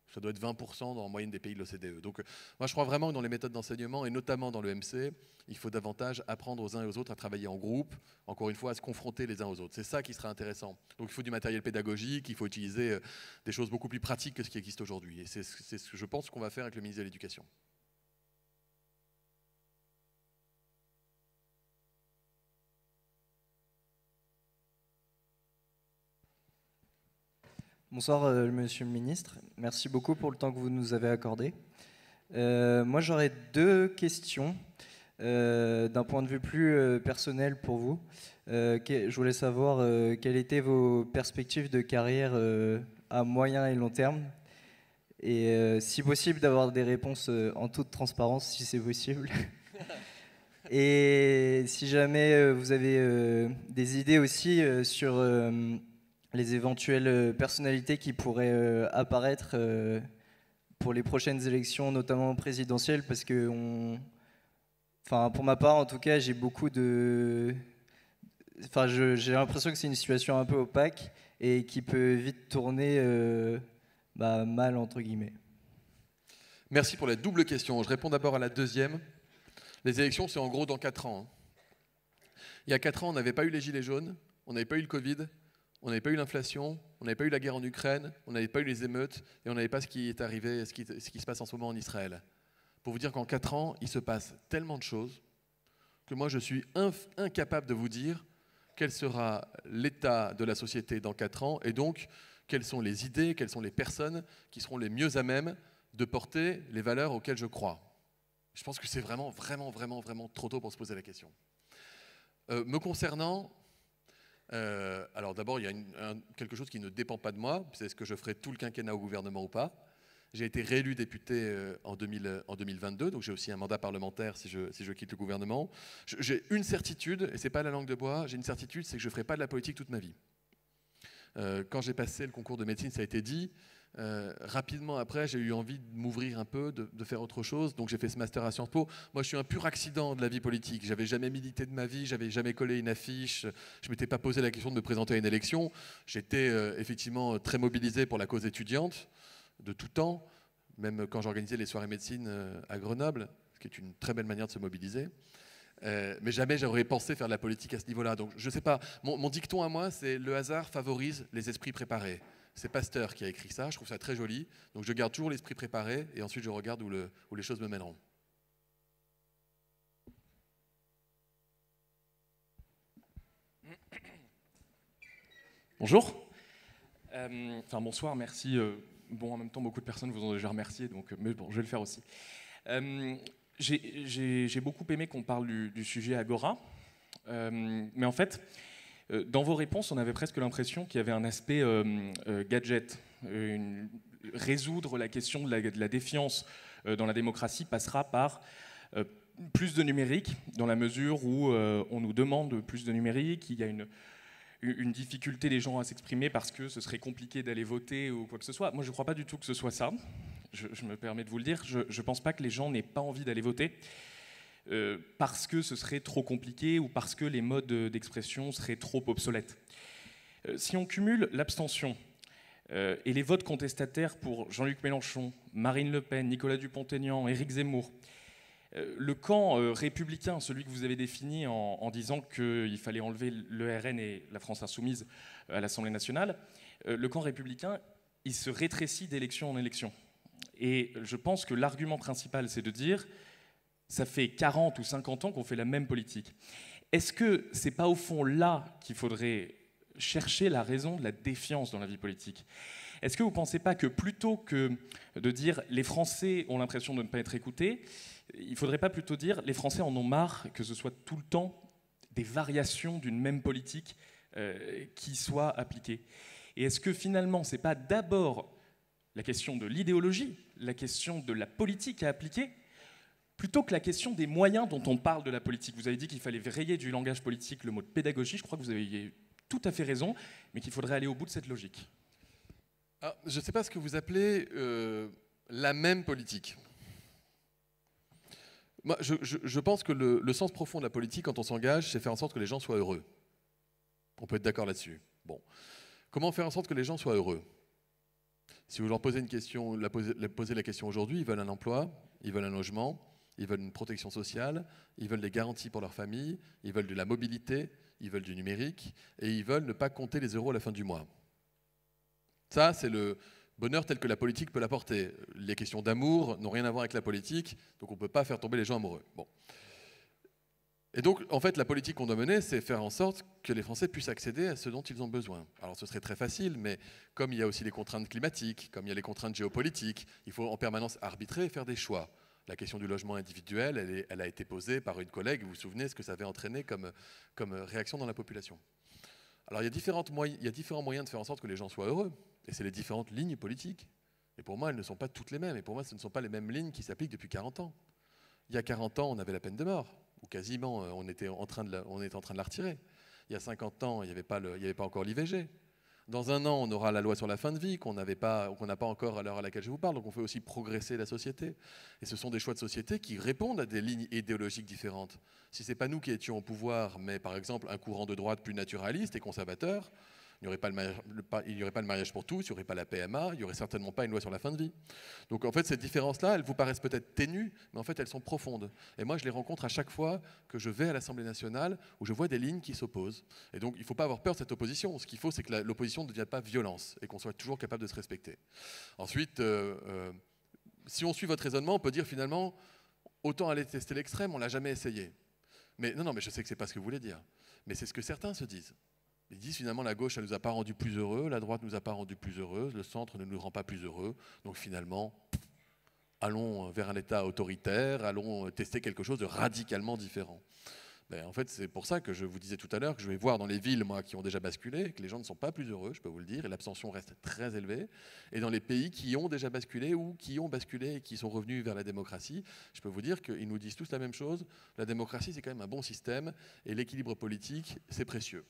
Ça doit être vingt pour cent dans la moyenne des pays de l'O C D E. Donc moi je crois vraiment que dans les méthodes d'enseignement, et notamment dans le M C, il faut davantage apprendre aux uns et aux autres à travailler en groupe, encore une fois à se confronter les uns aux autres. C'est ça qui sera intéressant. Donc il faut du matériel pédagogique, il faut utiliser des choses beaucoup plus pratiques que ce qui existe aujourd'hui. Et c'est ce que je pense qu'on va faire avec le ministre de l'Éducation.
Bonsoir, euh, monsieur le ministre. Merci beaucoup pour le temps que vous nous avez accordé. Euh, moi, j'aurais deux questions euh, d'un point de vue plus euh, personnel pour vous. Euh, que, je voulais savoir euh, quelles étaient vos perspectives de carrière euh, à moyen et long terme. Et euh, si possible, d'avoir des réponses euh, en toute transparence, si c'est possible. Et si jamais euh, vous avez euh, des idées aussi euh, sur... Euh, les éventuelles personnalités qui pourraient euh, apparaître euh, pour les prochaines élections, notamment présidentielles, parce que, on... enfin, pour ma part, en tout cas, j'ai beaucoup de... Enfin, j'ai l'impression que c'est une situation un peu opaque et qui peut vite tourner euh, bah, mal, entre guillemets.
Merci pour la double question. Je réponds d'abord à la deuxième. Les élections, c'est en gros dans quatre ans. Il y a quatre ans, on n'avait pas eu les gilets jaunes, on n'avait pas eu le Covid, on n'avait pas eu l'inflation, on n'avait pas eu la guerre en Ukraine, on n'avait pas eu les émeutes et on n'avait pas ce qui est arrivé, ce qui, ce qui se passe en ce moment en Israël. Pour vous dire qu'en quatre ans, il se passe tellement de choses que moi je suis inf incapable de vous dire quel sera l'état de la société dans quatre ans et donc quelles sont les idées, quelles sont les personnes qui seront les mieux à même de porter les valeurs auxquelles je crois. Je pense que c'est vraiment, vraiment, vraiment, vraiment trop tôt pour se poser la question. Euh, me concernant, Euh, alors d'abord, il y a une, un, quelque chose qui ne dépend pas de moi, c'est ce que je ferai tout le quinquennat au gouvernement ou pas. J'ai été réélu député euh, en, deux mille, en deux mille vingt-deux, donc j'ai aussi un mandat parlementaire si je, si je quitte le gouvernement. J'ai une certitude, et c'est pas la langue de bois, j'ai une certitude, c'est que je ne ferai pas de la politique toute ma vie. Euh, quand j'ai passé le concours de médecine, ça a été dit, Euh, rapidement après, j'ai eu envie de m'ouvrir un peu, de, de faire autre chose. Donc j'ai fait ce master à Sciences Po. Moi, je suis un pur accident de la vie politique. J'avais jamais milité de ma vie, j'avais jamais collé une affiche. Je m'étais pas posé la question de me présenter à une élection. J'étais euh, effectivement très mobilisé pour la cause étudiante de tout temps, même quand j'organisais les soirées médecine euh, à Grenoble, ce qui est une très belle manière de se mobiliser. Euh, mais jamais j'aurais pensé faire de la politique à ce niveau-là. Donc je sais pas. Mon, mon dicton à moi, c'est le hasard favorise les esprits préparés. C'est Pasteur qui a écrit ça, je trouve ça très joli. Donc je garde toujours l'esprit préparé et ensuite je regarde où, le, où les choses me mèneront.
Bonjour. Euh, enfin bonsoir, merci. Euh, bon, en même temps, beaucoup de personnes vous ont déjà remercié, donc, mais bon, je vais le faire aussi. Euh, J'ai beaucoup aimé qu'on parle du, du sujet Agora, euh, mais en fait, dans vos réponses, on avait presque l'impression qu'il y avait un aspect euh, euh, gadget. Une, résoudre la question de la, de la défiance euh, dans la démocratie passera par euh, plus de numérique, dans la mesure où euh, on nous demande plus de numérique, il y a une, une difficulté des gens à s'exprimer parce que ce serait compliqué d'aller voter ou quoi que ce soit. Moi, je ne crois pas du tout que ce soit ça. Je, je me permets de vous le dire. Je ne pense pas que les gens n'aient pas envie d'aller voter. Euh, parce que ce serait trop compliqué ou parce que les modes d'expression seraient trop obsolètes. Euh, si on cumule l'abstention euh, et les votes contestataires pour Jean-Luc Mélenchon, Marine Le Pen, Nicolas Dupont-Aignan, Éric Zemmour, euh, le camp euh, républicain, celui que vous avez défini en, en disant qu'il fallait enlever l'E R N et la France Insoumise à l'Assemblée nationale, euh, le camp républicain, il se rétrécit d'élection en élection. Et je pense que l'argument principal, c'est de dire ça fait quarante ou cinquante ans qu'on fait la même politique. Est-ce que c'est pas au fond là qu'il faudrait chercher la raison de la défiance dans la vie politique? Est-ce que vous ne pensez pas que plutôt que de dire les Français ont l'impression de ne pas être écoutés, il ne faudrait pas plutôt dire les Français en ont marre que ce soit tout le temps des variations d'une même politique euh, qui soient appliquées? Et est-ce que finalement ce n'est pas d'abord la question de l'idéologie, la question de la politique à appliquer, plutôt que la question des moyens dont on parle de la politique? Vous avez dit qu'il fallait rayer du langage politique le mot de pédagogie. Je crois que vous avez tout à fait raison, mais qu'il faudrait aller au bout de cette logique.
Ah, je ne sais pas ce que vous appelez euh, la même politique. Moi, je, je, je pense que le, le sens profond de la politique, quand on s'engage, c'est faire en sorte que les gens soient heureux. On peut être d'accord là-dessus. Bon. Comment faire en sorte que les gens soient heureux? Si vous leur posez, une question, la posez, la, posez la question aujourd'hui, ils veulent un emploi, ils veulent un logement, ils veulent une protection sociale, ils veulent des garanties pour leur famille, ils veulent de la mobilité, ils veulent du numérique, et ils veulent ne pas compter les euros à la fin du mois. Ça, c'est le bonheur tel que la politique peut l'apporter. Les questions d'amour n'ont rien à voir avec la politique, donc on ne peut pas faire tomber les gens amoureux. Bon. Et donc, en fait, la politique qu'on doit mener, c'est faire en sorte que les Français puissent accéder à ce dont ils ont besoin. Alors, ce serait très facile, mais comme il y a aussi les contraintes climatiques, comme il y a les contraintes géopolitiques, il faut en permanence arbitrer et faire des choix. La question du logement individuel, elle, est, elle a été posée par une collègue. Vous vous souvenez ce que ça avait entraîné comme, comme réaction dans la population. Alors, il y, a différentes moyens, il y a différents moyens de faire en sorte que les gens soient heureux. Et c'est les différentes lignes politiques. Et pour moi, elles ne sont pas toutes les mêmes. Et pour moi, ce ne sont pas les mêmes lignes qui s'appliquent depuis quarante ans. Il y a quarante ans, on avait la peine de mort. Ou quasiment, on était en train de la, on était en train de la retirer. Il y a cinquante ans, il n'y avait pas le, il n'y avait pas encore l'I V G. Dans un an, on aura la loi sur la fin de vie qu'on n'avait pas, qu'on n'a pas encore à l'heure à laquelle je vous parle. Donc on fait aussi progresser la société. Et ce sont des choix de société qui répondent à des lignes idéologiques différentes. Si ce n'est pas nous qui étions au pouvoir, mais par exemple un courant de droite plus naturaliste et conservateur, il n'y aurait pas le mariage, il n'y aurait pas le mariage pour tous, il n'y aurait pas la P M A, il n'y aurait certainement pas une loi sur la fin de vie. Donc en fait, ces différences-là, elles vous paraissent peut-être ténues, mais en fait, elles sont profondes. Et moi, je les rencontre à chaque fois que je vais à l'Assemblée nationale, où je vois des lignes qui s'opposent. Et donc, il ne faut pas avoir peur de cette opposition. Ce qu'il faut, c'est que l'opposition ne devienne pas violence et qu'on soit toujours capable de se respecter. Ensuite, euh, euh, si on suit votre raisonnement, on peut dire finalement, autant aller tester l'extrême, on ne l'a jamais essayé. Mais non, non, mais je sais que ce n'est pas ce que vous voulez dire. Mais c'est ce que certains se disent. Ils disent finalement la gauche, ça ne nous a pas rendus plus heureux, la droite ne nous a pas rendus plus heureux, le centre ne nous rend pas plus heureux. Donc finalement, allons vers un État autoritaire, allons tester quelque chose de radicalement différent. Ben, en fait, c'est pour ça que je vous disais tout à l'heure que je vais voir dans les villes, moi, qui ont déjà basculé, que les gens ne sont pas plus heureux, je peux vous le dire, et l'abstention reste très élevée. Et dans les pays qui ont déjà basculé ou qui ont basculé et qui sont revenus vers la démocratie, je peux vous dire qu'ils nous disent tous la même chose. La démocratie, c'est quand même un bon système, et l'équilibre politique, c'est précieux.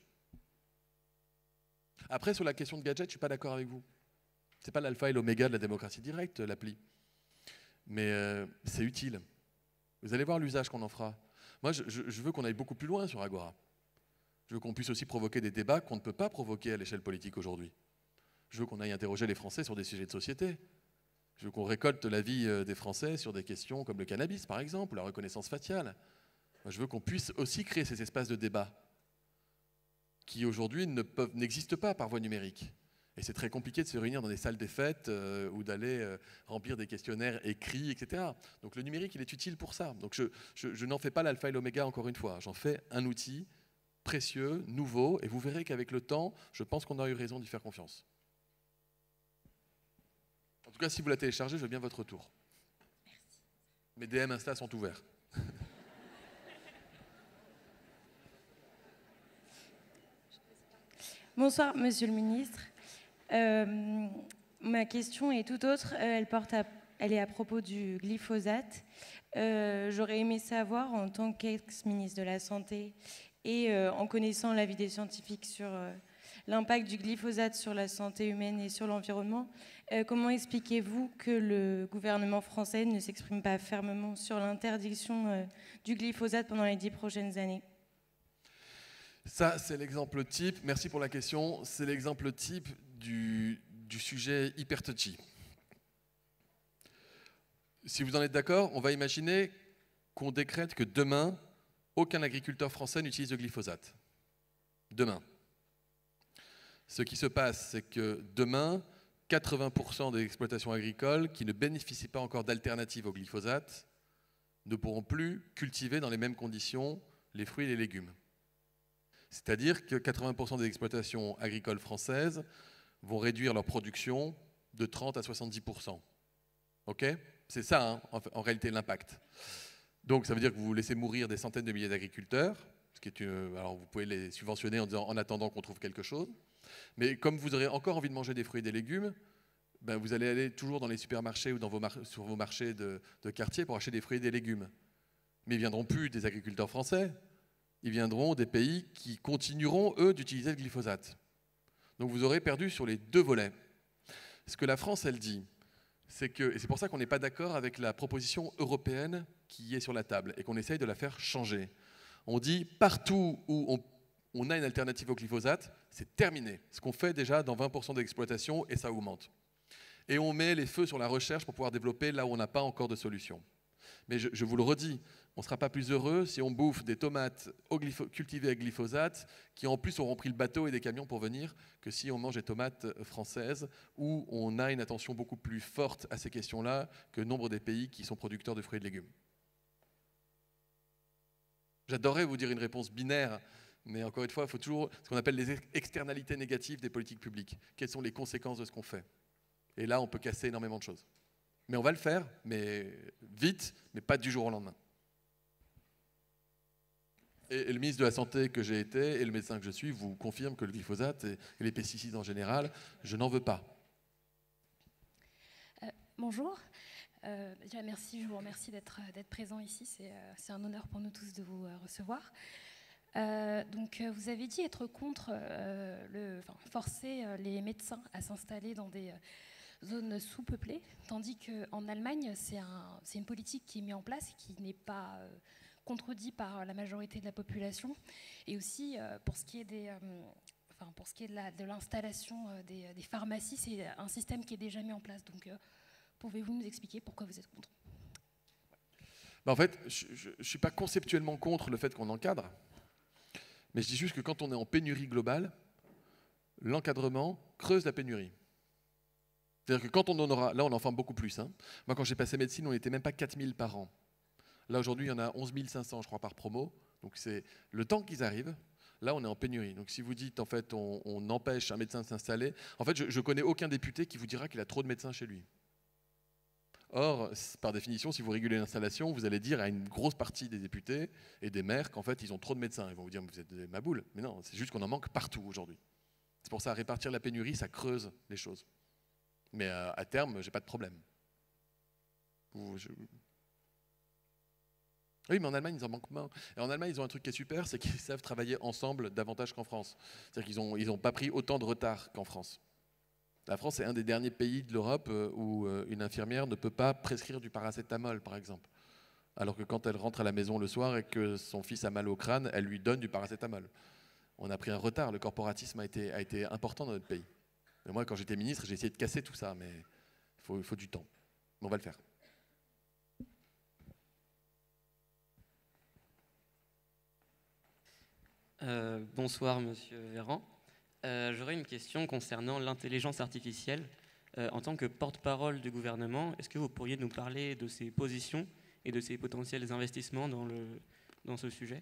Après, sur la question de gadget, je ne suis pas d'accord avec vous. Ce n'est pas l'alpha et l'oméga de la démocratie directe, l'appli. Mais euh, c'est utile. Vous allez voir l'usage qu'on en fera. Moi, je, je veux qu'on aille beaucoup plus loin sur Agora. Je veux qu'on puisse aussi provoquer des débats qu'on ne peut pas provoquer à l'échelle politique aujourd'hui. Je veux qu'on aille interroger les Français sur des sujets de société. Je veux qu'on récolte l'avis des Français sur des questions comme le cannabis, par exemple, ou la reconnaissance faciale. Moi, je veux qu'on puisse aussi créer ces espaces de débat qui aujourd'hui n'existent pas par voie numérique. Et c'est très compliqué de se réunir dans des salles des fêtes euh, ou d'aller euh, remplir des questionnaires écrits, et cetera. Donc le numérique, il est utile pour ça. Donc je, je, je n'en fais pas l'alpha et l'oméga, encore une fois. J'en fais un outil précieux, nouveau, et vous verrez qu'avec le temps, je pense qu'on a eu raison d'y faire confiance. En tout cas, si vous la téléchargez, je veux bien votre retour. Merci. Mes D M Insta sont ouverts.
Bonsoir, Monsieur le Ministre. Euh, ma question est tout autre. Elle, porte à, elle est à propos du glyphosate. Euh, J'aurais aimé savoir, en tant qu'ex-ministre de la Santé et euh, en connaissant l'avis des scientifiques sur euh, l'impact du glyphosate sur la santé humaine et sur l'environnement, euh, comment expliquez-vous que le gouvernement français ne s'exprime pas fermement sur l'interdiction euh, du glyphosate pendant les dix prochaines années ?
Ça, c'est l'exemple type, merci pour la question, c'est l'exemple type du, du sujet hyper touchy. Si vous en êtes d'accord, on va imaginer qu'on décrète que demain, aucun agriculteur français n'utilise de glyphosate. Demain. Ce qui se passe, c'est que demain, quatre-vingts pour cent des exploitations agricoles qui ne bénéficient pas encore d'alternatives au glyphosate ne pourront plus cultiver dans les mêmes conditions les fruits et les légumes. C'est-à-dire que quatre-vingts pour cent des exploitations agricoles françaises vont réduire leur production de trente à soixante-dix pour cent. Ok ? C'est ça, hein, en, en réalité, l'impact. Donc, ça veut dire que vous laissez mourir des centaines de milliers d'agriculteurs, ce qui est une, alors vous pouvez les subventionner en disant en attendant qu'on trouve quelque chose. Mais comme vous aurez encore envie de manger des fruits et des légumes, ben vous allez aller toujours dans les supermarchés ou dans vos mar- sur vos marchés de, de quartier pour acheter des fruits et des légumes. Mais ils ne viendront plus des agriculteurs français. Ils viendront des pays qui continueront, eux, d'utiliser le glyphosate. Donc vous aurez perdu sur les deux volets. Ce que la France, elle dit, c'est que, et c'est pour ça qu'on n'est pas d'accord avec la proposition européenne qui est sur la table et qu'on essaye de la faire changer. On dit partout où on, on a une alternative au glyphosate, c'est terminé. Ce qu'on fait déjà dans vingt pour cent d'exploitation et ça augmente.
et on met les feux sur la recherche pour pouvoir développer là où on n'a pas encore de solution. Mais je, je vous le redis, on ne sera pas plus heureux si on bouffe des tomates cultivées avec glyphosate qui en plus auront pris le bateau et des camions pour venir que si on mange des tomates françaises où on a une attention beaucoup plus forte à ces questions-là que nombre des pays qui sont producteurs de fruits et de légumes. J'adorerais vous dire une réponse binaire, mais encore une fois, il faut toujours ce qu'on appelle les externalités négatives des politiques publiques. Quelles sont les conséquences de ce qu'on fait? Et là, on peut casser énormément de choses. Mais on va le faire, mais vite, mais pas du jour au lendemain. Et, et le ministre de la Santé que j'ai été et le médecin que je suis vous confirment que le glyphosate et, et les pesticides en général, je n'en veux pas.
Euh, bonjour. Euh, déjà, merci, je vous remercie d'être d'être présent ici. C'est euh, un honneur pour nous tous de vous euh, recevoir. Euh, donc, euh, vous avez dit être contre euh, le, enfin, forcer euh, les médecins à s'installer dans des euh, zones sous-peuplées, tandis qu'en Allemagne, c'est un, c'est une politique qui est mise en place, qui n'est pas euh, contredite par la majorité de la population, et aussi euh, pour ce qui est des, euh, enfin, pour ce qui est de l'installation euh, des, des pharmacies, c'est un système qui est déjà mis en place. Donc, euh, pouvez-vous nous expliquer pourquoi vous êtes contre?
Ben en fait, je ne suis pas conceptuellement contre le fait qu'on encadre. Mais je dis juste que quand on est en pénurie globale, l'encadrement creuse la pénurie. C'est-à-dire que quand on en aura, là on en forme beaucoup plus. Hein. Moi quand j'ai passé médecine, on n'était même pas quatre mille par an. Là aujourd'hui, il y en a onze mille cinq cents, je crois, par promo. Donc c'est le temps qu'ils arrivent. Là, on est en pénurie. Donc si vous dites, en fait, on, on empêche un médecin de s'installer, en fait, je ne connais aucun député qui vous dira qu'il a trop de médecins chez lui. Or, par définition, si vous régulez l'installation, vous allez dire à une grosse partie des députés et des maires qu'en fait, ils ont trop de médecins. Ils vont vous dire, vous êtes des maboules. Mais non, c'est juste qu'on en manque partout aujourd'hui. C'est pour ça, répartir la pénurie, ça creuse les choses. Mais euh, à terme, j'ai pas de problème. Vous, je... Oui, mais en Allemagne, ils en manquent moins. Et en Allemagne, ils ont un truc qui est super, c'est qu'ils savent travailler ensemble davantage qu'en France. C'est-à-dire qu'ils n'ont ils ont pas pris autant de retard qu'en France. La France est un des derniers pays de l'Europe où une infirmière ne peut pas prescrire du paracétamol, par exemple. Alors que quand elle rentre à la maison le soir et que son fils a mal au crâne, elle lui donne du paracétamol. On a pris un retard, le corporatisme a été, a été important dans notre pays. Mais moi, quand j'étais ministre, j'ai essayé de casser tout ça, mais il faut, il faut du temps. Mais on va le faire.
Euh, bonsoir, Monsieur Véran. Euh, J'aurais une question concernant l'intelligence artificielle. Euh, en tant que porte-parole du gouvernement, est-ce que vous pourriez nous parler de ses positions et de ses potentiels investissements dans, le, dans ce sujet?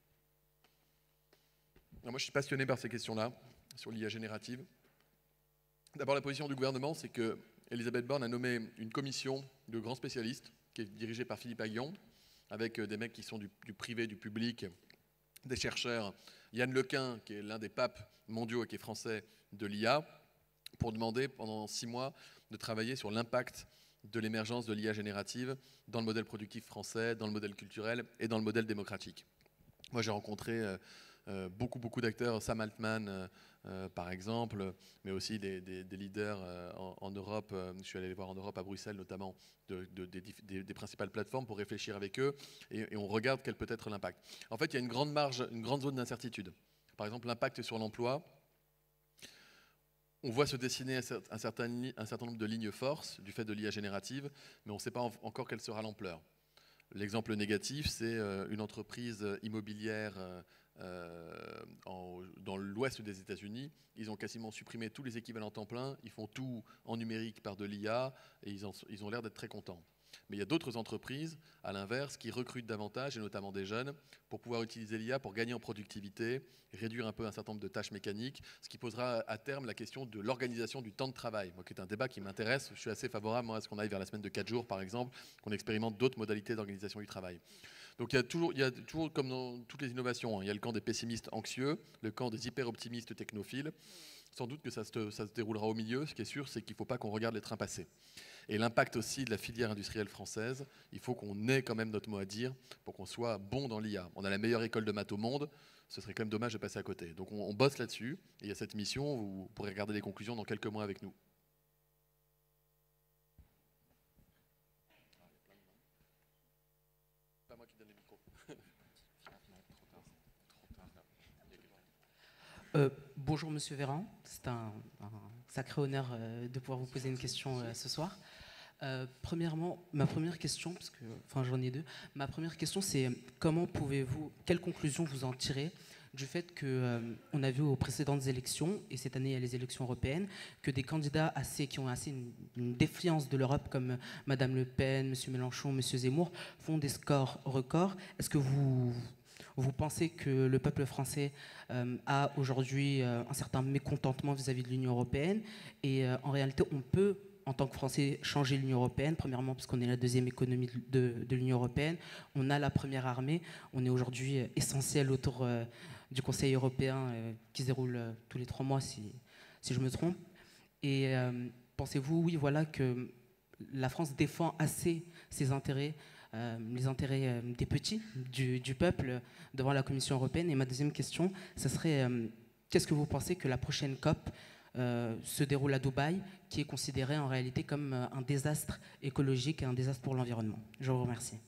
Alors moi, je suis passionné par ces questions-là, sur l'I A générative. D'abord, la position du gouvernement, c'est que Elisabeth Borne a nommé une commission de grands spécialistes, qui est dirigée par Philippe Aghion, avec des mecs qui sont du, du privé, du public, des chercheurs, Yann Lequin, qui est l'un des papes mondiaux et qui est français de l'I A, pour demander pendant six mois de travailler sur l'impact de l'émergence de l'I A générative dans le modèle productif français, dans le modèle culturel et dans le modèle démocratique. Moi, j'ai rencontré euh, euh, beaucoup, beaucoup d'acteurs, Sam Altman, euh, euh, par exemple, mais aussi des, des, des leaders euh, en, en Europe. Je suis allé les voir en Europe, à Bruxelles notamment, de, de, des, des, des principales plateformes pour réfléchir avec eux et, et on regarde quel peut être l'impact. En fait, il y a une grande marge, une grande zone d'incertitude. Par exemple, l'impact sur l'emploi. On voit se dessiner un certain, un certain nombre de lignes forces du fait de l'I A générative, mais on ne sait pas encore quelle sera l'ampleur. L'exemple négatif, c'est une entreprise immobilière euh, en, dans l'ouest des États-Unis. Ils ont quasiment supprimé tous les équivalents temps plein, ils font tout en numérique par de l'I A et ils, en, ils ont l'air d'être très contents. Mais il y a d'autres entreprises, à l'inverse, qui recrutent davantage, et notamment des jeunes, pour pouvoir utiliser l'I A pour gagner en productivité, réduire un peu un certain nombre de tâches mécaniques, ce qui posera à terme la question de l'organisation du temps de travail. Moi, qui est un débat qui m'intéresse, je suis assez favorable moi, à ce qu'on aille vers la semaine de quatre jours, par exemple, qu'on expérimente d'autres modalités d'organisation du travail. Donc il y a toujours, il y a toujours comme dans toutes les innovations, hein, il y a le camp des pessimistes anxieux, le camp des hyper-optimistes technophiles. Sans doute que ça se, ça se déroulera au milieu. Ce qui est sûr, c'est qu'il ne faut pas qu'on regarde les trains passer. Et l'impact aussi de la filière industrielle française, il faut qu'on ait quand même notre mot à dire pour qu'on soit bon dans l'I A. On a la meilleure école de maths au monde, ce serait quand même dommage de passer à côté. Donc on, on bosse là-dessus, et il y a cette mission, vous pourrez regarder les conclusions dans quelques mois avec nous. Pas moi qui donne les micros.
Euh, bonjour Monsieur Véran, c'est un, un sacré honneur euh, de pouvoir vous poser une question euh, ce soir. Euh, premièrement, ma première question, parce que, enfin j'en ai deux, ma première question c'est comment pouvez-vous, quelles conclusions vous en tirez du fait qu'on euh, a vu aux précédentes élections, et cette année il y a les élections européennes, que des candidats assez, qui ont assez une, une défiance de l'Europe comme Madame Le Pen, Monsieur Mélenchon, Monsieur Zemmour font des scores records. Est-ce que vous, vous pensez que le peuple français euh, a aujourd'hui euh, un certain mécontentement vis-à-vis de l'Union européenne et euh, en réalité on peut en tant que Français, changer l'Union européenne, premièrement parce qu'on est la deuxième économie de, de l'Union européenne, on a la première armée, on est aujourd'hui essentiel autour euh, du Conseil européen euh, qui se déroule euh, tous les trois mois, si, si je me trompe. Et euh, pensez-vous, oui, voilà, que la France défend assez ses intérêts, euh, les intérêts euh, des petits, du, du peuple, devant la Commission européenne? Et ma deuxième question, ce serait, euh, qu'est-ce que vous pensez que la prochaine COP Euh, se déroule à Dubaï, qui est considéré en réalité comme euh, un désastre écologique et un désastre pour l'environnement. Je vous remercie.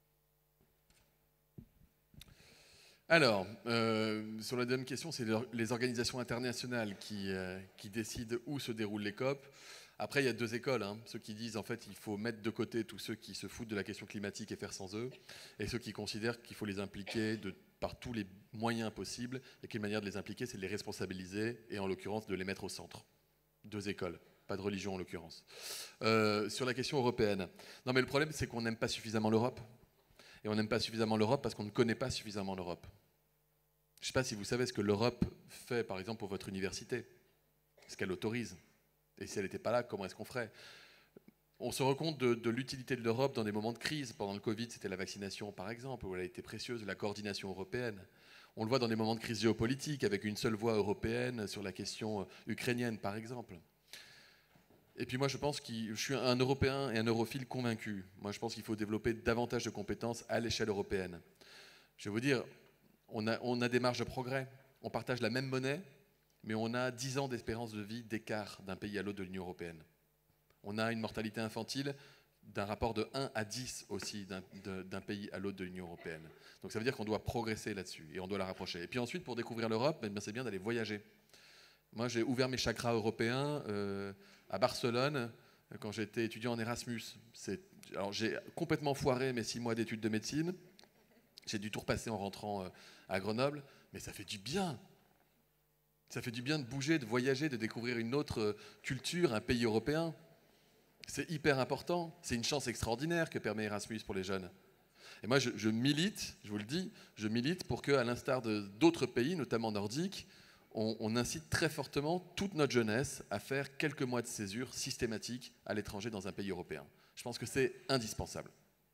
Alors, euh, sur la deuxième question, c'est les organisations internationales qui, euh, qui décident où se déroulent les COP. Après, il y a deux écoles, hein. Ceux qui disent en fait il faut mettre de côté tous ceux qui se foutent de la question climatique et faire sans eux, et ceux qui considèrent qu'il faut les impliquer de, par tous les moyens possibles, et qu'une manière de les impliquer, c'est de les responsabiliser, et en l'occurrence de les mettre au centre. Deux écoles, pas de religion en l'occurrence. Euh, sur la question européenne, non mais le problème c'est qu'on n'aime pas suffisamment l'Europe, et on n'aime pas suffisamment l'Europe parce qu'on ne connaît pas suffisamment l'Europe. Je ne sais pas si vous savez ce que l'Europe fait par exemple pour votre université, ce qu'elle autorise. Et si elle n'était pas là, comment est-ce qu'on ferait? On se rend compte de, de l'utilité de l'Europe dans des moments de crise. Pendant le Covid, c'était la vaccination, par exemple, où elle a été précieuse, la coordination européenne. On le voit dans des moments de crise géopolitique, avec une seule voix européenne sur la question ukrainienne, par exemple. Et puis moi, je pense que je suis un Européen et un europhile convaincu. Moi, je pense qu'il faut développer davantage de compétences à l'échelle européenne. Je vais vous dire, on a, on a des marges de progrès. On partage la même monnaie, mais on a dix ans d'espérance de vie d'écart d'un pays à l'autre de l'Union européenne. On a une mortalité infantile d'un rapport de un à dix aussi d'un pays à l'autre de l'Union européenne. Donc ça veut dire qu'on doit progresser là-dessus et on doit la rapprocher. Et puis ensuite, pour découvrir l'Europe, eh c'est bien d'aller voyager. Moi, j'ai ouvert mes chakras européens euh, à Barcelone quand j'étais étudiant en Erasmus. Alors j'ai complètement foiré mes six mois d'études de médecine. J'ai dû tout repasser en rentrant euh, à Grenoble, mais ça fait du bien. Ça fait du bien de bouger, de voyager, de découvrir une autre culture, un pays européen. C'est hyper important. C'est une chance extraordinaire que permet Erasmus pour les jeunes. Et moi, je, je milite, je vous le dis, je milite pour qu'à l'instar d'autres pays, notamment nordiques, on, on incite très fortement toute notre jeunesse à faire quelques mois de césure systématique à l'étranger dans un pays européen. Je pense que c'est indispensable.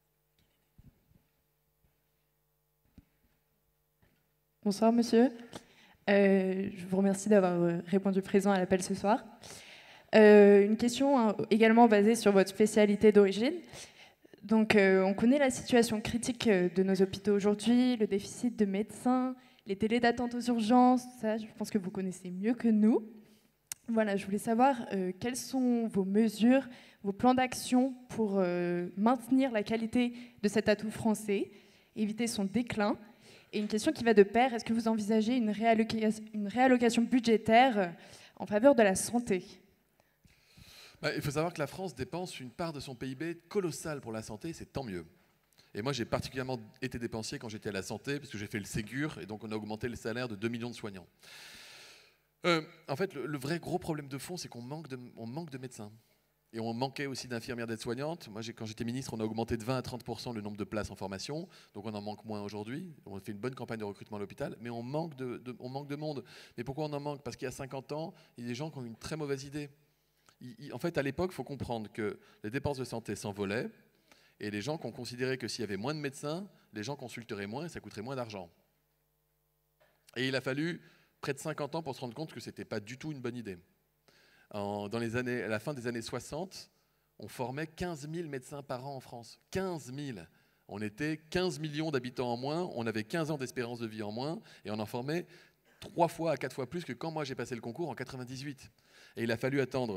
Bonsoir, monsieur. Euh, je vous remercie d'avoir répondu présent à l'appel ce soir. Euh, une question hein, également basée sur votre spécialité d'origine. Donc, euh, on connaît la situation critique de nos hôpitaux aujourd'hui, le déficit de médecins, les délais d'attente aux urgences, ça, je pense que vous connaissez mieux que nous. Voilà, je voulais savoir euh, quelles sont vos mesures, vos plans d'action pour euh, maintenir la qualité de cet atout français, éviter son déclin. Et une question qui va de pair, est-ce que vous envisagez une réallocation, une réallocation budgétaire en faveur de la santé?
Bah, il faut savoir que la France dépense une part de son P I B colossale pour la santé, c'est tant mieux. Et moi, j'ai particulièrement été dépensier quand j'étais à la santé, parce que j'ai fait le Ségur, et donc on a augmenté le salaire de deux millions de soignants. Euh, en fait, le, le vrai gros problème de fond, c'est qu'on manque de, on manque de médecins. Et on manquait aussi d'infirmières d'aides-soignantes. Moi, quand j'étais ministre, on a augmenté de vingt à trente pour cent le nombre de places en formation. Donc on en manque moins aujourd'hui. On fait une bonne campagne de recrutement à l'hôpital, mais on manque de, de, on manque de monde. Mais pourquoi on en manque? Parce qu'il y a cinquante ans, il y a des gens qui ont une très mauvaise idée. Il, il, en fait, à l'époque, il faut comprendre que les dépenses de santé s'envolaient et les gens qui ont considéré que s'il y avait moins de médecins, les gens consulteraient moins et ça coûterait moins d'argent. Et il a fallu près de cinquante ans pour se rendre compte que ce n'était pas du tout une bonne idée. En, dans les années, à la fin des années soixante, on formait quinze mille médecins par an en France. quinze mille. On était quinze millions d'habitants en moins, on avait quinze ans d'espérance de vie en moins, et on en formait trois fois à quatre fois plus que quand moi j'ai passé le concours en quatre-vingt-dix-huit. Et il a fallu attendre que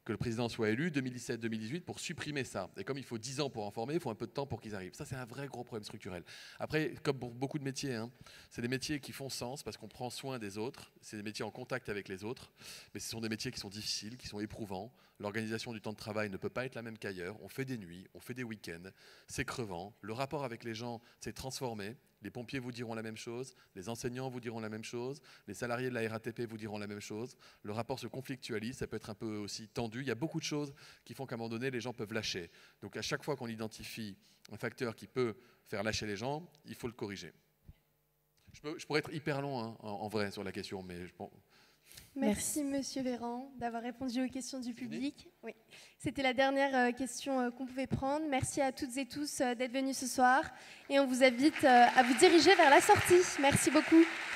que le président soit élu, deux mille dix-sept deux mille dix-huit, pour supprimer ça. Et comme il faut dix ans pour en former, il faut un peu de temps pour qu'ils arrivent. Ça, c'est un vrai gros problème structurel. Après, comme pour beaucoup de métiers, hein, c'est des métiers qui font sens parce qu'on prend soin des autres, c'est des métiers en contact avec les autres, mais ce sont des métiers qui sont difficiles, qui sont éprouvants. L'organisation du temps de travail ne peut pas être la même qu'ailleurs. On fait des nuits, on fait des week-ends, c'est crevant. Le rapport avec les gens s'est transformé. Les pompiers vous diront la même chose, les enseignants vous diront la même chose, les salariés de la R A T P vous diront la même chose. Le rapport se conflictualise, ça peut être un peu aussi tendu. Il y a beaucoup de choses qui font qu'à un moment donné, les gens peuvent lâcher. Donc à chaque fois qu'on identifie un facteur qui peut faire lâcher les gens, il faut le corriger. Je, peux, je pourrais être hyper long hein, en, en vrai sur la question, mais je pense...
Merci, Monsieur Véran, d'avoir répondu aux questions du public. Oui. C'était la dernière question qu'on pouvait prendre. Merci à toutes et tous d'être venus ce soir. Et on vous invite à vous diriger vers la sortie. Merci beaucoup.